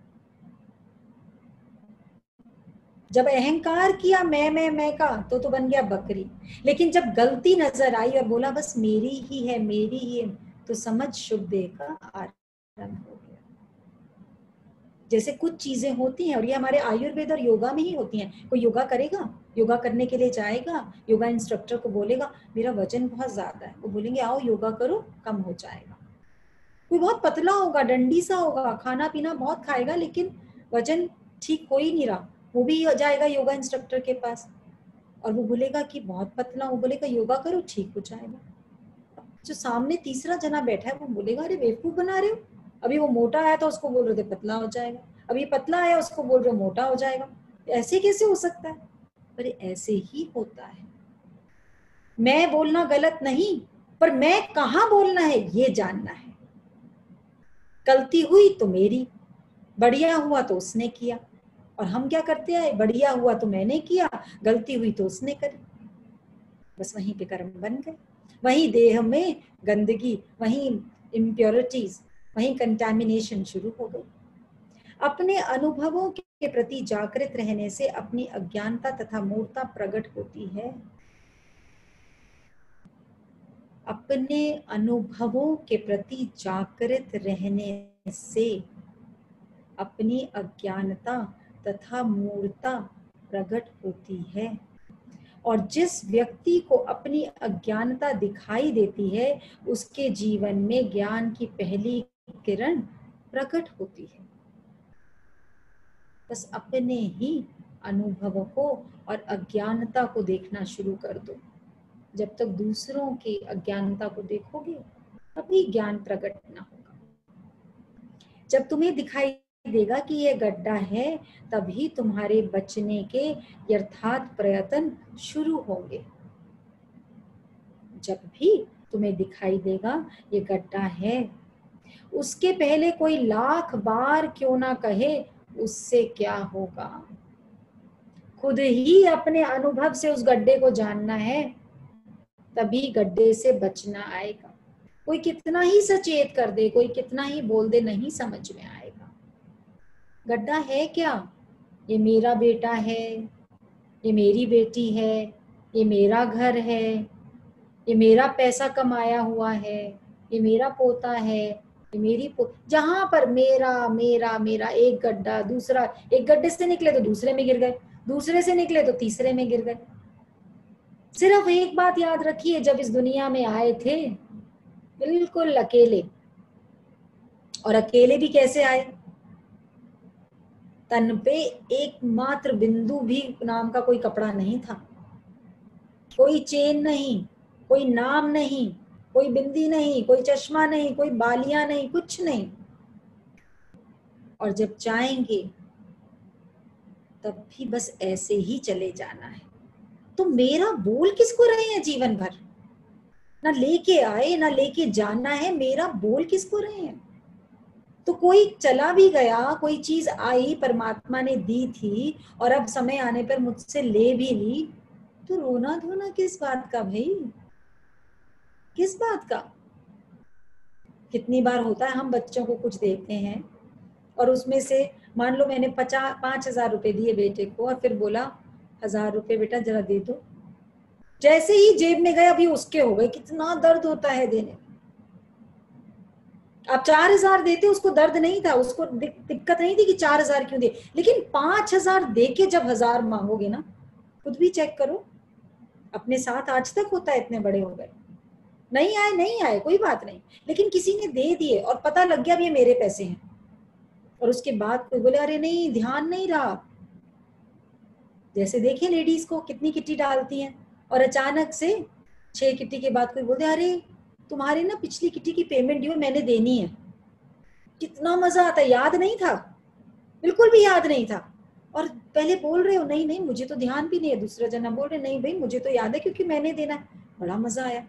जब अहंकार किया मैं का, तो बन गया बकरी। लेकिन जब गलती नजर आई और बोला बस मेरी ही है मेरी ही है, तो समझ शुभ देह का आरंभ हो गया। जैसे कुछ चीजें होती हैं, और ये हमारे आयुर्वेद और योगा में ही होती हैं। कोई योगा करेगा, योगा करने के लिए जाएगा, योगा इंस्ट्रक्टर को बोलेगा मेरा वजन बहुत ज्यादा है, वो बोलेंगे आओ योगा करो कम हो जाएगा। कोई बहुत पतला होगा, डंडी सा होगा, खाना पीना बहुत खाएगा, लेकिन वजन ठीक हो ही नहीं रहा, वो भी जाएगा योगा इंस्ट्रक्टर के पास और वो बोलेगा कि बहुत पतला, वो बोलेगा योगा करो ठीक हो जाएगा। जो सामने तीसरा जना बैठा है वो बोलेगा अरे बेवकूफ बना रहे हो, अभी वो मोटा आया तो उसको बोल रहे थे पतला हो जाएगा, अभी पतला आया उसको बोल रहे हो मोटा हो जाएगा। ऐसे कैसे हो सकता है? अरे ऐसे ही होता है। मैं बोलना गलत नहीं, पर मैं कहाँ बोलना है ये जानना है। गलती हुई तो मेरी, बढ़िया हुआ तो उसने किया, और हम क्या करते हैं, बढ़िया हुआ तो मैंने किया, गलती हुई तो उसने करी, बस वहीं पे कर्म बन गए, वहीं देह में गंदगी, वहीं इम्प्योरिटीज, वहीं कंटामिनेशन शुरू हो गई। अपने अनुभवों के प्रति जागृत रहने से अपनी अज्ञानता तथा मूर्खता प्रकट होती है। अपने अनुभवों के प्रति जागृत रहने से अपनी अज्ञानता तथा मूर्खता प्रकट होती है, और जिस व्यक्ति को अपनी अज्ञानता दिखाई देती है उसके जीवन में ज्ञान की पहली किरण प्रकट होती है। बस अपने ही अनुभवों को और अज्ञानता को देखना शुरू कर दो। जब तक दूसरों की अज्ञानता को देखोगे तभी ज्ञान प्रकट ना होगा। जब तुम्हें दिखाई देगा कि ये गड्ढा है, तभी तुम्हारे बचने के यथार्थ प्रयत्न शुरू होंगे। जब भी तुम्हें दिखाई देगा ये गड्ढा है, उसके पहले कोई लाख बार क्यों ना कहे उससे क्या होगा। खुद ही अपने अनुभव से उस गड्ढे को जानना है, तभी गड्ढे से बचना आएगा। कोई कितना ही सचेत कर दे, कोई कितना ही बोल दे, नहीं समझ में आएगा। गड्ढा है क्या? ये मेरा बेटा है, ये मेरी बेटी है, ये मेरा घर है, ये मेरा पैसा कमाया हुआ है, ये मेरा पोता है, ये मेरी जहां पर मेरा मेरा मेरा, एक गड्ढा दूसरा, एक गड्ढे से निकले तो दूसरे में गिर गए, दूसरे से निकले तो तीसरे में गिर गए। सिर्फ एक बात याद रखिए, जब इस दुनिया में आए थे बिल्कुल अकेले, और अकेले भी कैसे आए? तन पे एकमात्र बिंदु भी नाम का कोई कपड़ा नहीं था, कोई चेन नहीं, कोई नाम नहीं, कोई बिंदी नहीं, कोई चश्मा नहीं, कोई बालियां नहीं, कुछ नहीं। और जब चाहेंगे तब भी बस ऐसे ही चले जाना है। तो मेरा बोल किसको रहे हैं जीवन भर? ना लेके आए ना लेके जाना है, मेरा बोल किसको रहे हैं? तो कोई चला भी गया, कोई चीज आई परमात्मा ने दी थी और अब समय आने पर मुझसे ले भी ली, तो रोना धोना किस बात का भाई? किस बात का? कितनी बार होता है हम बच्चों को कुछ देते हैं और उसमें से मान लो मैंने 5,000 रुपए दिए बेटे को और फिर बोला 1,000 रुपए बेटा जरा दे दो, जैसे ही जेब में गए अभी उसके हो गए। कितना दर्द होता है देने। आप 4,000 देते, उसको दर्द नहीं था, उसको दिक्कत नहीं थी कि 4,000 क्यों दे, लेकिन 5,000 दे के जब 1,000 मांगोगे ना, खुद भी चेक करो। अपने साथ आज तक होता है, इतने बड़े हो गए, नहीं आए नहीं आए कोई बात नहीं, लेकिन किसी ने दे दिए और पता लग गया अब ये मेरे पैसे हैं, और उसके बाद कोई बोले अरे नहीं ध्यान नहीं रहा। जैसे देखें लेडीज को कितनी किट्टी डालती हैं और अचानक से 6 किट्टी के बाद कोई बोलते अरे तुम्हारी ना पिछली किट्टी की पेमेंट ड्यू मैंने देनी है। कितना मजा आता है। याद नहीं था, बिल्कुल भी याद नहीं था, और पहले बोल रहे हो नहीं नहीं मुझे तो ध्यान भी नहीं है, दूसरा जना बोल रहे नहीं भाई मुझे तो याद है क्योंकि मैंने देना है। बड़ा मजा आया।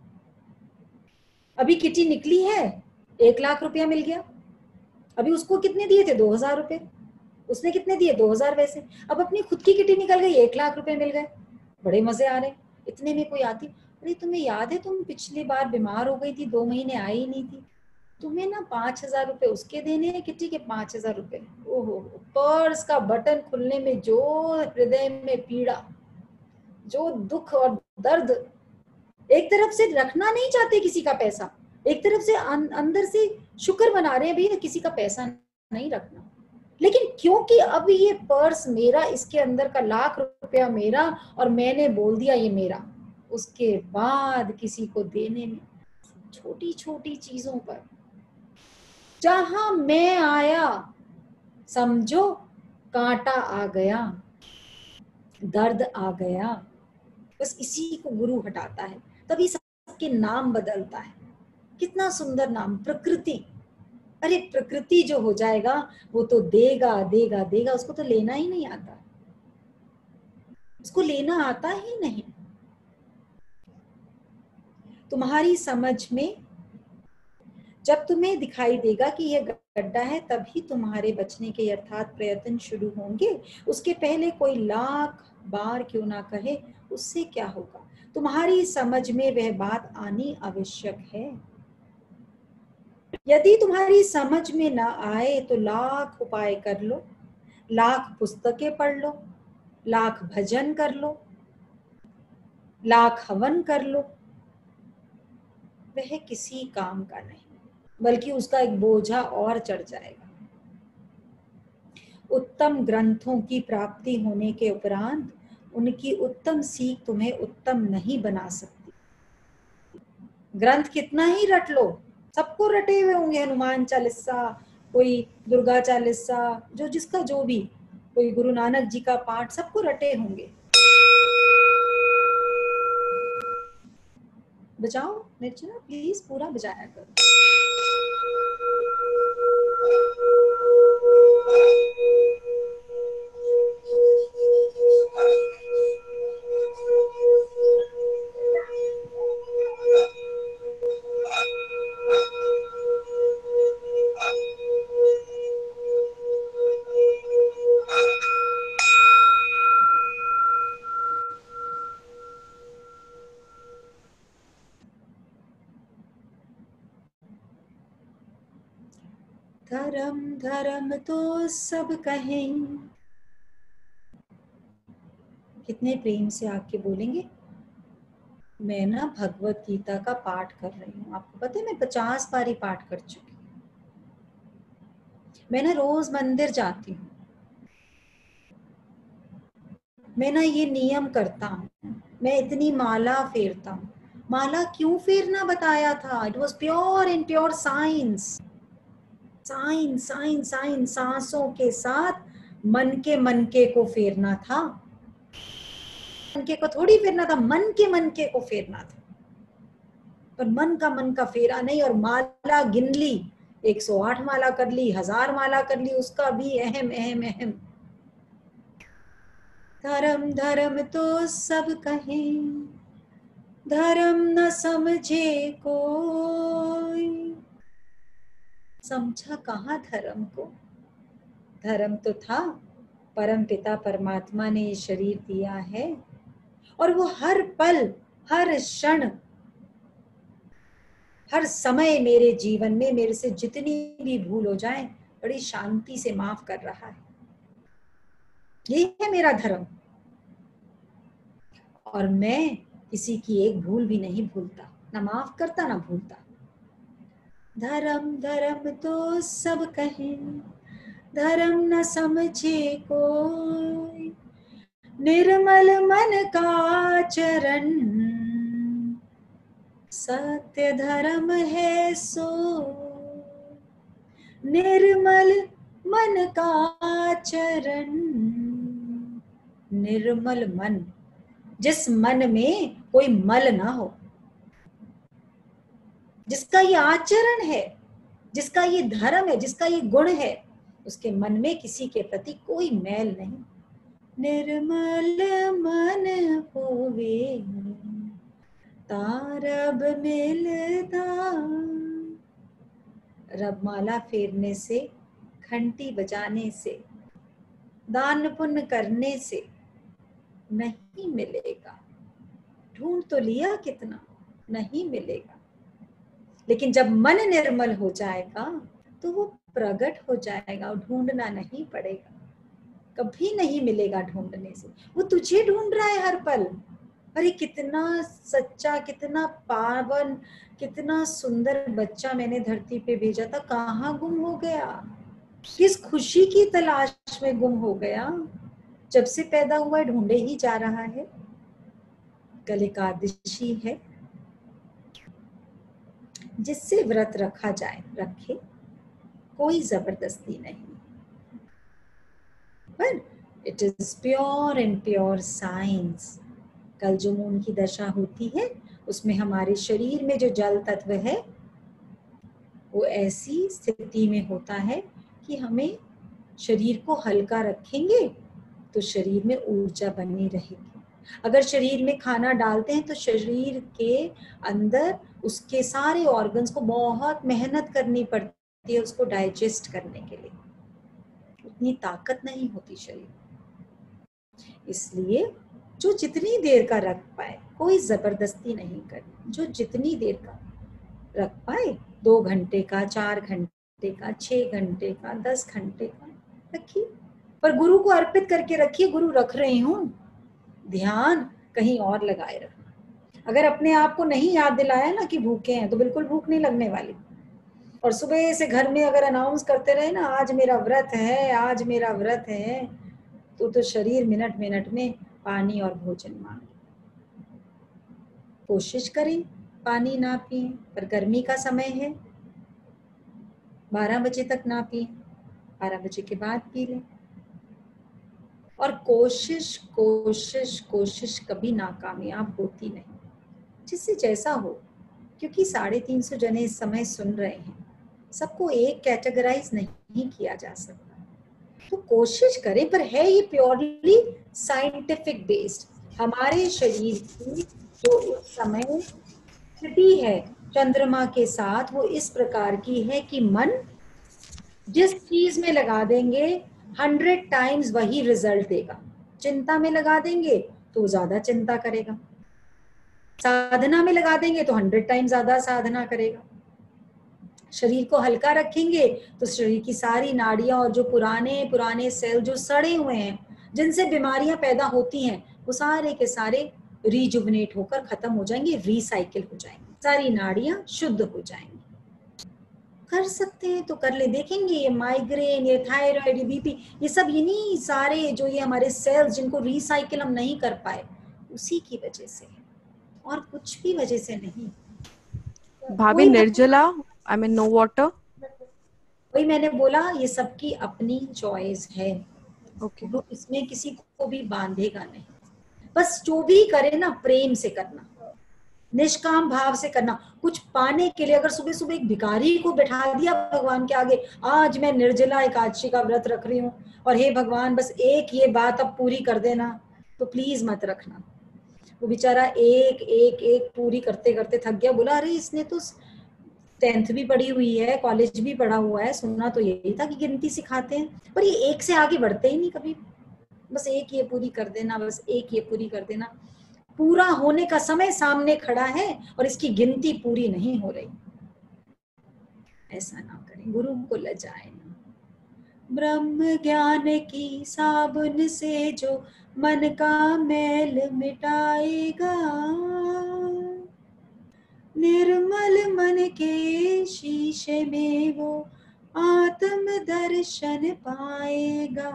अभी किट्टी निकली है, 1,00,000 रुपया मिल गया। अभी उसको कितने दिए थे? 2,000 रुपए। उसने कितने दिए? 2,000 वैसे। अब अपनी खुद की किट्टी निकल गई, 1,00,000 रुपए मिल गए। बड़े मजे आ रहे। इतने में कोई आती, अरे तुम्हें याद है तुम पिछली बार बीमार हो गई थी, 2 महीने आई ही नहीं थी, तुम्हें ना 5,000 रुपए उसके देने हैं, किट्टी के 5,000 रुपए। ओहो, पर्स का बटन खुलने में जो हृदय में पीड़ा, जो दुख और दर्द। एक तरफ से रखना नहीं चाहते किसी का पैसा, एक तरफ से अंदर से शुक्र मना रहे हैं भैया किसी का पैसा नहीं रखना, लेकिन क्योंकि अब ये पर्स मेरा, इसके अंदर का 1,00,000 रुपया मेरा और मैंने बोल दिया ये मेरा, उसके बाद किसी को देने में छोटी छोटी चीजों पर जहां मैं आया समझो कांटा आ गया, दर्द आ गया। बस इसी को गुरु हटाता है, तभी सबके नाम बदलता है। कितना सुंदर नाम, प्रकृति। अरे प्रकृति जो हो जाएगा वो तो देगा देगा देगा, उसको तो लेना ही नहीं आता, उसको लेना आता ही नहीं। तुम्हारी समझ में जब तुम्हें दिखाई देगा कि यह गड्ढा है, तभी तुम्हारे बचने के यथार्थ प्रयत्न शुरू होंगे। उसके पहले कोई 1,00,000 बार क्यों ना कहे उससे क्या होगा। तुम्हारी समझ में वह बात आनी आवश्यक है। यदि तुम्हारी समझ में ना आए तो 1,00,000 उपाय कर लो, 1,00,000 पुस्तकें पढ़ लो, 1,00,000 भजन कर लो, 1,00,000 हवन कर लो, वह किसी काम का नहीं, बल्कि उसका एक बोझा और चढ़ जाएगा। उत्तम ग्रंथों की प्राप्ति होने के उपरांत उनकी उत्तम सीख तुम्हें उत्तम नहीं बना सकती। ग्रंथ कितना ही रट लो, सबको रटे हुए होंगे, हनुमान चालीसा, कोई दुर्गा चालीसा, जो जिसका जो भी, कोई गुरु नानक जी का पाठ, सबको रटे होंगे। बजाओ निर्जना प्लीज, पूरा बजाया करो। धर्म धर्म तो सब कहें। कितने प्रेम से आके बोलेंगे। मैं ना भगवत गीता का पाठ कर रही हूँ, आपको पता है मैं 50 बार ही पाठ कर चुकी हूँ। मैं ना रोज मंदिर जाती हूँ, मैं ना ये नियम करता हूँ, मैं इतनी माला फेरता हूँ। माला क्यों फेरना बताया था? It was pure and pure science. Science science science, सांसों के साथ मन के को फेरना था। मन के को थोड़ी फेरना था, मन के को फेरना था। पर मन का फेरा नहीं, और माला गिन ली, 108 माला कर ली, 1000 माला कर ली, उसका भी अहम अहम अहम। धर्म धर्म तो सब कहें, धर्म न समझे कोई। समझा कहाँ धर्म को? धर्म तो था, परम पिता परमात्मा ने ये शरीर दिया है, और वो हर पल, हर क्षण, हर समय मेरे जीवन में मेरे से जितनी भी भूल हो जाए बड़ी शांति से माफ कर रहा है। ये है मेरा धर्म, और मैं किसी की एक भूल भी नहीं भूलता, ना माफ करता ना भूलता। धर्म धर्म तो सब कहें, धर्म न समझे कोई। निर्मल मन का चरण, सत्य धर्म है सो। निर्मल मन का चरण, निर्मल मन, जिस मन में कोई मल ना हो, जिसका ये आचरण है, जिसका ये धर्म है, जिसका ये गुण है, उसके मन में किसी के प्रति कोई मैल नहीं। निर्मल मन होवे, तारब मिलता। रब माला फेरने से, घंटी बजाने से, दान पुण्य करने से नहीं मिलेगा। ढूंढ तो लिया कितना, नहीं मिलेगा। लेकिन जब मन निर्मल हो जाएगा तो वो प्रकट हो जाएगा, और ढूंढना नहीं पड़ेगा, कभी नहीं मिलेगा ढूंढने से। वो तुझे ढूंढ रहा है हर पल। अरे कितना सच्चा, कितना पावन, कितना सुंदर बच्चा मैंने धरती पे भेजा था, कहाँ गुम हो गया? किस खुशी की तलाश में गुम हो गया? जब से पैदा हुआ ढूंढे ही जा रहा है। कल एकादशी है, जिससे व्रत रखा जाए रखे, कोई जबरदस्ती नहीं, पर it is pure and pure science. कल जो मून की दशा होती है उसमें हमारे शरीर में जो जल तत्व है वो ऐसी स्थिति में होता है कि हमें शरीर को हल्का रखेंगे तो शरीर में ऊर्जा बनी रहेगी। अगर शरीर में खाना डालते हैं तो शरीर के अंदर उसके सारे ऑर्गन्स को बहुत मेहनत करनी पड़ती है उसको डाइजेस्ट करने के लिए, उतनी ताकत नहीं होती शरीर। इसलिए जो जितनी देर का रख पाए, कोई जबरदस्ती नहीं करनी, जो जितनी देर का रख पाए, 2 घंटे का, 4 घंटे का, 6 घंटे का, 10 घंटे का रखिए, पर गुरु को अर्पित करके रखिए। गुरु रख रही हूँ, ध्यान कहीं और लगाए रखना। अगर अपने आप को नहीं याद दिलाया ना कि भूखे हैं तो बिल्कुल भूख नहीं लगने वाली। और सुबह से घर में अगर अनाउंस करते रहे ना, आज मेरा व्रत है, आज मेरा व्रत है, तो शरीर मिनट मिनट में पानी और भोजन मांगे। कोशिश करें पानी ना पिए, पर गर्मी का समय है, 12 बजे तक ना पिए, 12 बजे के बाद पी लें। और कोशिश कोशिश कोशिश कभी नाकामयाब होती नहीं, जिससे जैसा हो, क्योंकि 350 जने इस समय सुन रहे हैं, सबको एक कैटेगराइज नहीं किया जा सकता। तो कोशिश करें, पर है ये प्योरली साइंटिफिक बेस्ड। हमारे शरीर की जो उस समय स्थिति है चंद्रमा के साथ, वो इस प्रकार की है कि मन जिस चीज में लगा देंगे 100 टाइम्स वही रिजल्ट देगा। चिंता में लगा देंगे तो ज्यादा चिंता करेगा, साधना में लगा देंगे तो 100 टाइम्स ज्यादा साधना करेगा। शरीर को हल्का रखेंगे तो शरीर की सारी नाड़ियां और जो पुराने पुराने सेल जो सड़े हुए हैं, जिनसे बीमारियां पैदा होती हैं, वो सारे के सारे रिजुवनेट होकर खत्म हो जाएंगे, रिसाइकिल हो जाएंगे, सारी नाड़ियां शुद्ध हो जाएंगी। कर सकते हैं तो कर ले, देखेंगे ये माइग्रेन, ये थायराइड, बीपी, ये सब इन्हीं सारे जो ये हमारे सेल्स जिनको रिसाइकिल हम नहीं कर पाए, उसी की वजह से, और कुछ भी वजह से नहीं। भाभी निर्जला, आई मीन नो वाटर। वही मैंने बोला, ये सबकी अपनी चॉइस है। ओके। तो इसमें किसी को भी बांधेगा नहीं। बस जो भी करे ना, प्रेम से करना, निष्काम भाव से करना। कुछ पाने के लिए अगर सुबह सुबह एक भिखारी को बैठा दिया भगवान के आगे, आज मैं निर्जला एकादशी का व्रत रख रही हूँ और हे भगवान बस एक ये बात अब पूरी कर देना, तो प्लीज मत रखना। वो बेचारा एक एक एक पूरी करते करते थक गया, बोला अरे इसने तो 10th भी पढ़ी हुई है, कॉलेज भी पढ़ा हुआ है, सुनना तो यही था कि गिनती सिखाते हैं, पर ये एक से आगे बढ़ते ही नहीं कभी। बस एक ये पूरी कर देना, बस एक ये पूरी कर देना। पूरा होने का समय सामने खड़ा है और इसकी गिनती पूरी नहीं हो रही। ऐसा ना करें, गुरु को लजाए ना। ब्रह्म ज्ञान की साबुन से जो मन का मैल मिटाएगा, निर्मल मन के शीशे में वो आत्म दर्शन पाएगा।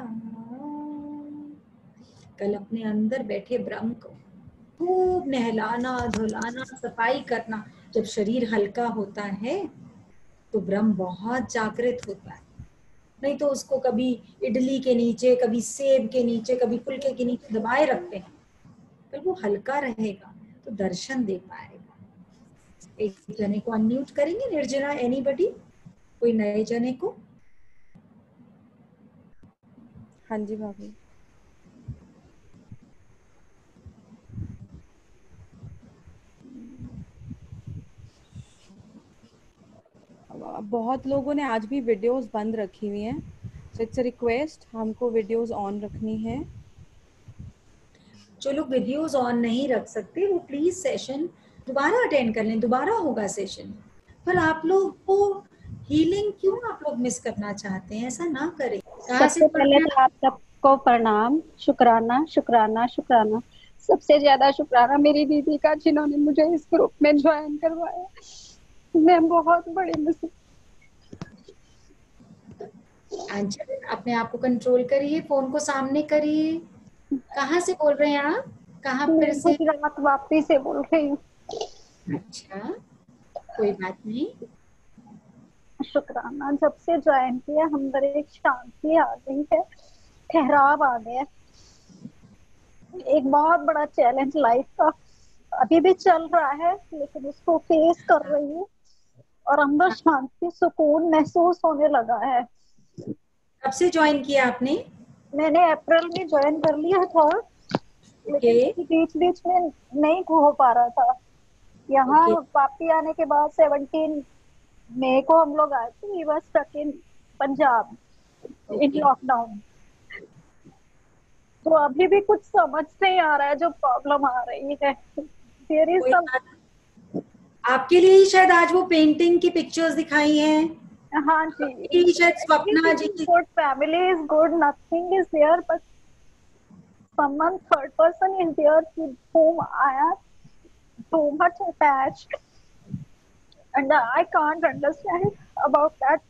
कल अपने अंदर बैठे ब्रह्म को खूब नहलाना धुलाना, सफाई करना। जब शरीर हल्का होता है तो ब्रह्म बहुत जागृत होता है। नहीं तो उसको कभी इडली के नीचे, कभी सेब के नीचे, कभी फुलके के नीचे दबाए रखते हैं। पर वो हल्का रहेगा तो दर्शन दे पाएगा। एक जने को अनम्यूट करेंगे, निर्जला, एनीबडी, कोई नए जने को। हाँ जी भाभी। बहुत लोगों ने आज भी वीडियोस बंद रखी हुई हैं, सो इट्स अ रिक्वेस्ट, हमको वीडियोस ऑन रखनी है। जो लोग वीडियोस ऑन नहीं रख सकते वो प्लीज सेशन दोबारा अटेंड कर लें, दोबारा होगा सेशन। पर आप लोग को हीलिंग क्यों आप लोग मिस करना चाहते हैं? ऐसा ना करें। सबसे पहले तो आप सबको प्रणाम, शुक्राना शुक्राना शुक्राना। सबसे ज्यादा शुक्राना मेरी दीदी का, जिन्होंने मुझे इस ग्रुप में ज्वाइन करवाया। मैं बहुत बड़ी मुसीबत। अपने आप को कंट्रोल करिए, फोन को सामने करिए। कहाँ से बोल रहे हैं आप? कहाँ फिर से? गुजरात वापी से बोल रही हूँ। अच्छा, कोई बात नहीं। शुक्राना, जब से ज्वाइन किया अंदर एक शांति आ गई है, ठहराव आ गया। एक बहुत बड़ा चैलेंज लाइफ का अभी भी चल रहा है, लेकिन उसको फेस कर रही हूँ और अंदर शांति सुकून महसूस होने लगा है। कब से ज्वाइन किया आपने? मैंने अप्रैल में ज्वाइन कर लिया था, लेकिन बीच बीच में नहीं हो पा रहा था। यहाँ वापी आने के बाद 17 मई को हम लोग आए थे। We were stuck in Punjab in lockdown. तो अभी भी कुछ समझ नहीं आ रहा है, जो प्रॉब्लम आ रही है। There is some. आपके लिए शायद आज वो पेंटिंग की पिक्चर्स दिखाई हैं। हाँ जी, शायद स्वप्ना जी की। Good, family is good, nothing is there, but someone third person is there with whom I am too much attached, and I can't understand about that.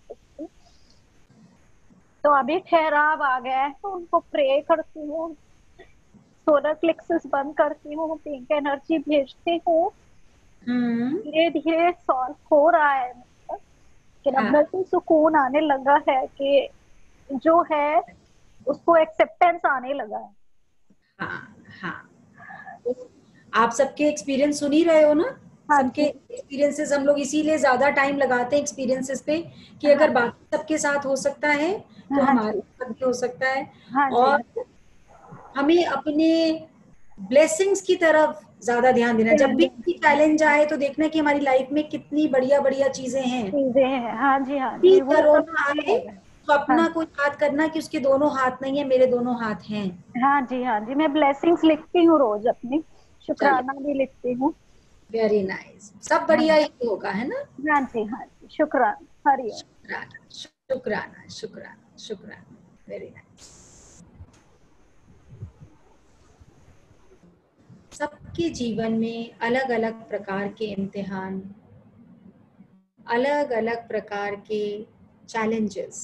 तो अभी ठहराव आ गया है, तो उनको प्रे करती हूँ, सोलर प्लेक्सस बंद करती हूँ, पिंक एनर्जी भेजती हूँ। धीरे धीरे सॉल्व हो रहा है, कि अंदर से सुकून आने लगा है, कि जो है उसको एक्सेप्टेंस आने लगा है। हाँ, आप सबके एक्सपीरियंस सुन ही रहे हो ना। सबके एक्सपीरियंसेस, हम लोग इसीलिए ज्यादा टाइम लगाते हैं एक्सपीरियंसेस पे, कि अगर बाकी सबके साथ हो सकता है तो हमारे साथ भी हो सकता है। और हमें अपने ब्लेसिंग्स की तरफ ज्यादा ध्यान देना। जब भी चैलेंज आए तो देखना कि हमारी लाइफ में कितनी बढ़िया बढ़िया चीजें हैं। हाँ जी, हाँ जी। कोरोना आए तो अपना कोई याद करना कि उसके दोनों हाथ नहीं है, मेरे दोनों हाथ हैं। हाँ जी, हाँ जी। मैं ब्लेसिंग्स लिखती हूँ रोज अपनी, शुक्राना भी लिखती हूँ। वेरी नाइस, सब बढ़िया ही होगा, है ना? हाँ जी, हाँ जी, शुक्राना, हरिओम। शुक्राना शुक्राना शुक्राना शुक्राना, वेरी नाइस। सबके जीवन में अलग अलग प्रकार के इम्तिहान, अलग अलग प्रकार के चैलेंजेस,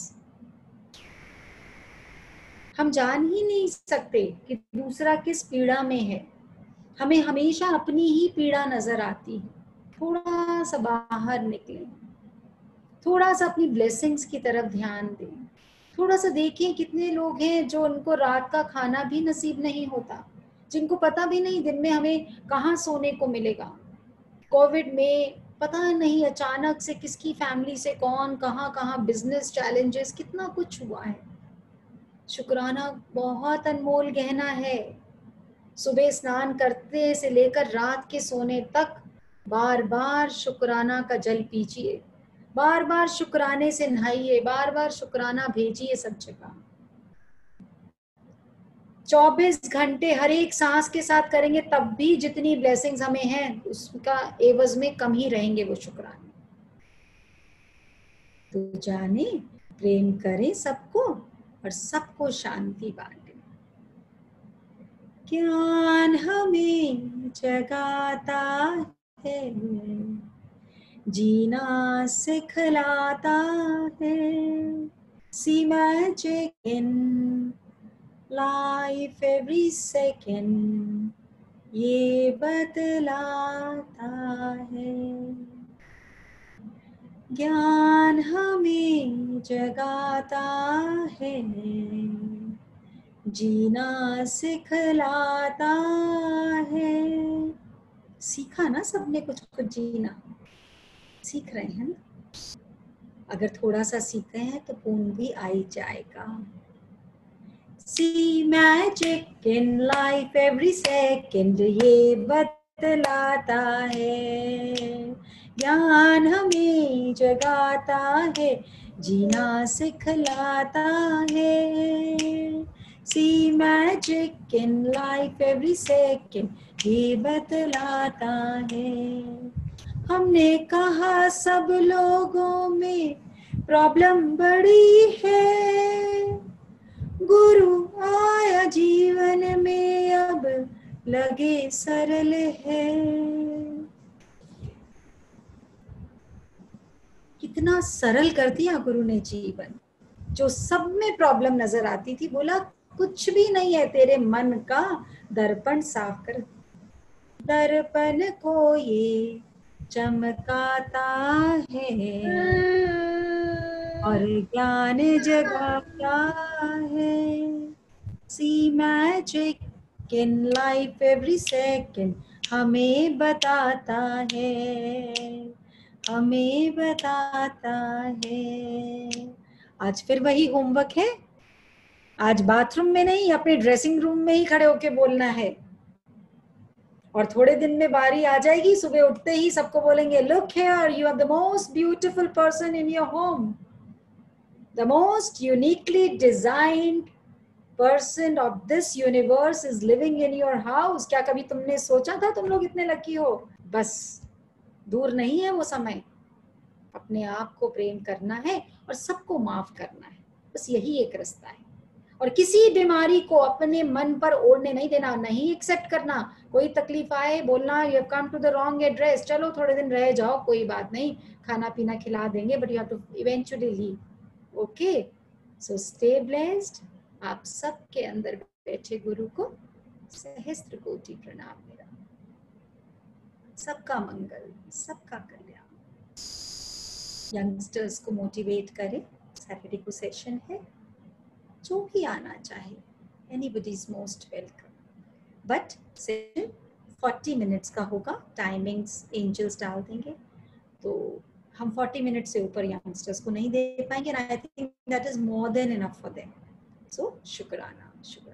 हम जान ही नहीं सकते कि दूसरा किस पीड़ा में है। हमें हमेशा अपनी ही पीड़ा नजर आती है। थोड़ा सा बाहर निकलें, थोड़ा सा अपनी ब्लेसिंग्स की तरफ ध्यान दें, थोड़ा सा देखें कितने लोग हैं जो उनको रात का खाना भी नसीब नहीं होता, जिनको पता भी नहीं दिन में हमें कहाँ सोने को मिलेगा। कोविड में पता नहीं अचानक से किसकी फैमिली से कौन कहाँ कहाँ, बिजनेस चैलेंजेस, कितना कुछ हुआ है। शुक्राना बहुत अनमोल गहना है। सुबह स्नान करते से लेकर रात के सोने तक बार बार शुक्राना का जल पीजिए, बार बार शुक्राने से नहाइए, बार बार शुक्राना भेजिए सब जगह। 24 घंटे हर एक सांस के साथ करेंगे तब भी जितनी ब्लेसिंग्स हमें हैं उसका एवज में कम ही रहेंगे वो शुक्राने। तो जाने, प्रेम करें सबको और सबको शांति बांटे। ज्ञान हमें जगाता है, जीना सिखलाता है। See magic in life every second, ये बतलाता है। ज्ञान हमें जगाता है, जीना सिखलाता है। सीखा ना सबने कुछ कुछ जीना, सीख रहे हैं ना? अगर थोड़ा सा सीखे हैं तो पूर्ण भी आ ही जाएगा। See magic in life every second, ये बतलाता है। ज्ञान हमें जगाता है, जीना सिखलाता है। See magic in life every second, ये बतलाता है। हमने कहा सब लोगों में प्रॉब्लम बड़ी है, गुरु आया जीवन में अब लगे सरल है। कितना सरल कर दिया गुरु ने जीवन। जो सब में प्रॉब्लम नजर आती थी, बोला कुछ भी नहीं है, तेरे मन का दर्पण साफ कर। दर्पण को ये चमकाता है और ज्ञान जगाता है। See magic in life every second, हमें बताता है, हमें बताता है। आज फिर वही होमवर्क है। आज बाथरूम में नहीं, अपने ड्रेसिंग रूम में ही खड़े होके बोलना है। और थोड़े दिन में बारी आ जाएगी, सुबह उठते ही सबको बोलेंगे, look here, you are the most beautiful person in your home, the most uniquely designed person of this universe is living in your house. क्या कभी तुमने सोचा था तुम लोग इतने लकी हो? बस दूर नहीं है वो समय। अपने आप को प्रेम करना है और सबको माफ करना है, बस यही एक रास्ता है। और किसी बीमारी को अपने मन पर ओढ़ने नहीं देना, नहीं एक्सेप्ट करना। कोई तकलीफ आए बोलना, you have come to the wrong address, चलो थोड़े दिन रह जाओ, कोई बात नहीं, खाना पीना खिला देंगे, but you have to eventually leave. Okay, so stay blessed. आप सबके अंदर बैठे गुरु को सहस्त्र कोटि प्रणाम मेरा। सबका मंगल, सबका कल्याण। यंगस्टर्स को मोटिवेट करें। सैटरडे को सेशन है, जो भी आना चाहे, anybody is most welcome. But session 40 minutes का होगा। टाइमिंग्स एंजल्स डाल देंगे, तो हम 40 मिनट से ऊपर यंगस्टर्स को नहीं दे पाएंगे। I think that is more than enough for them. So शुक्राना।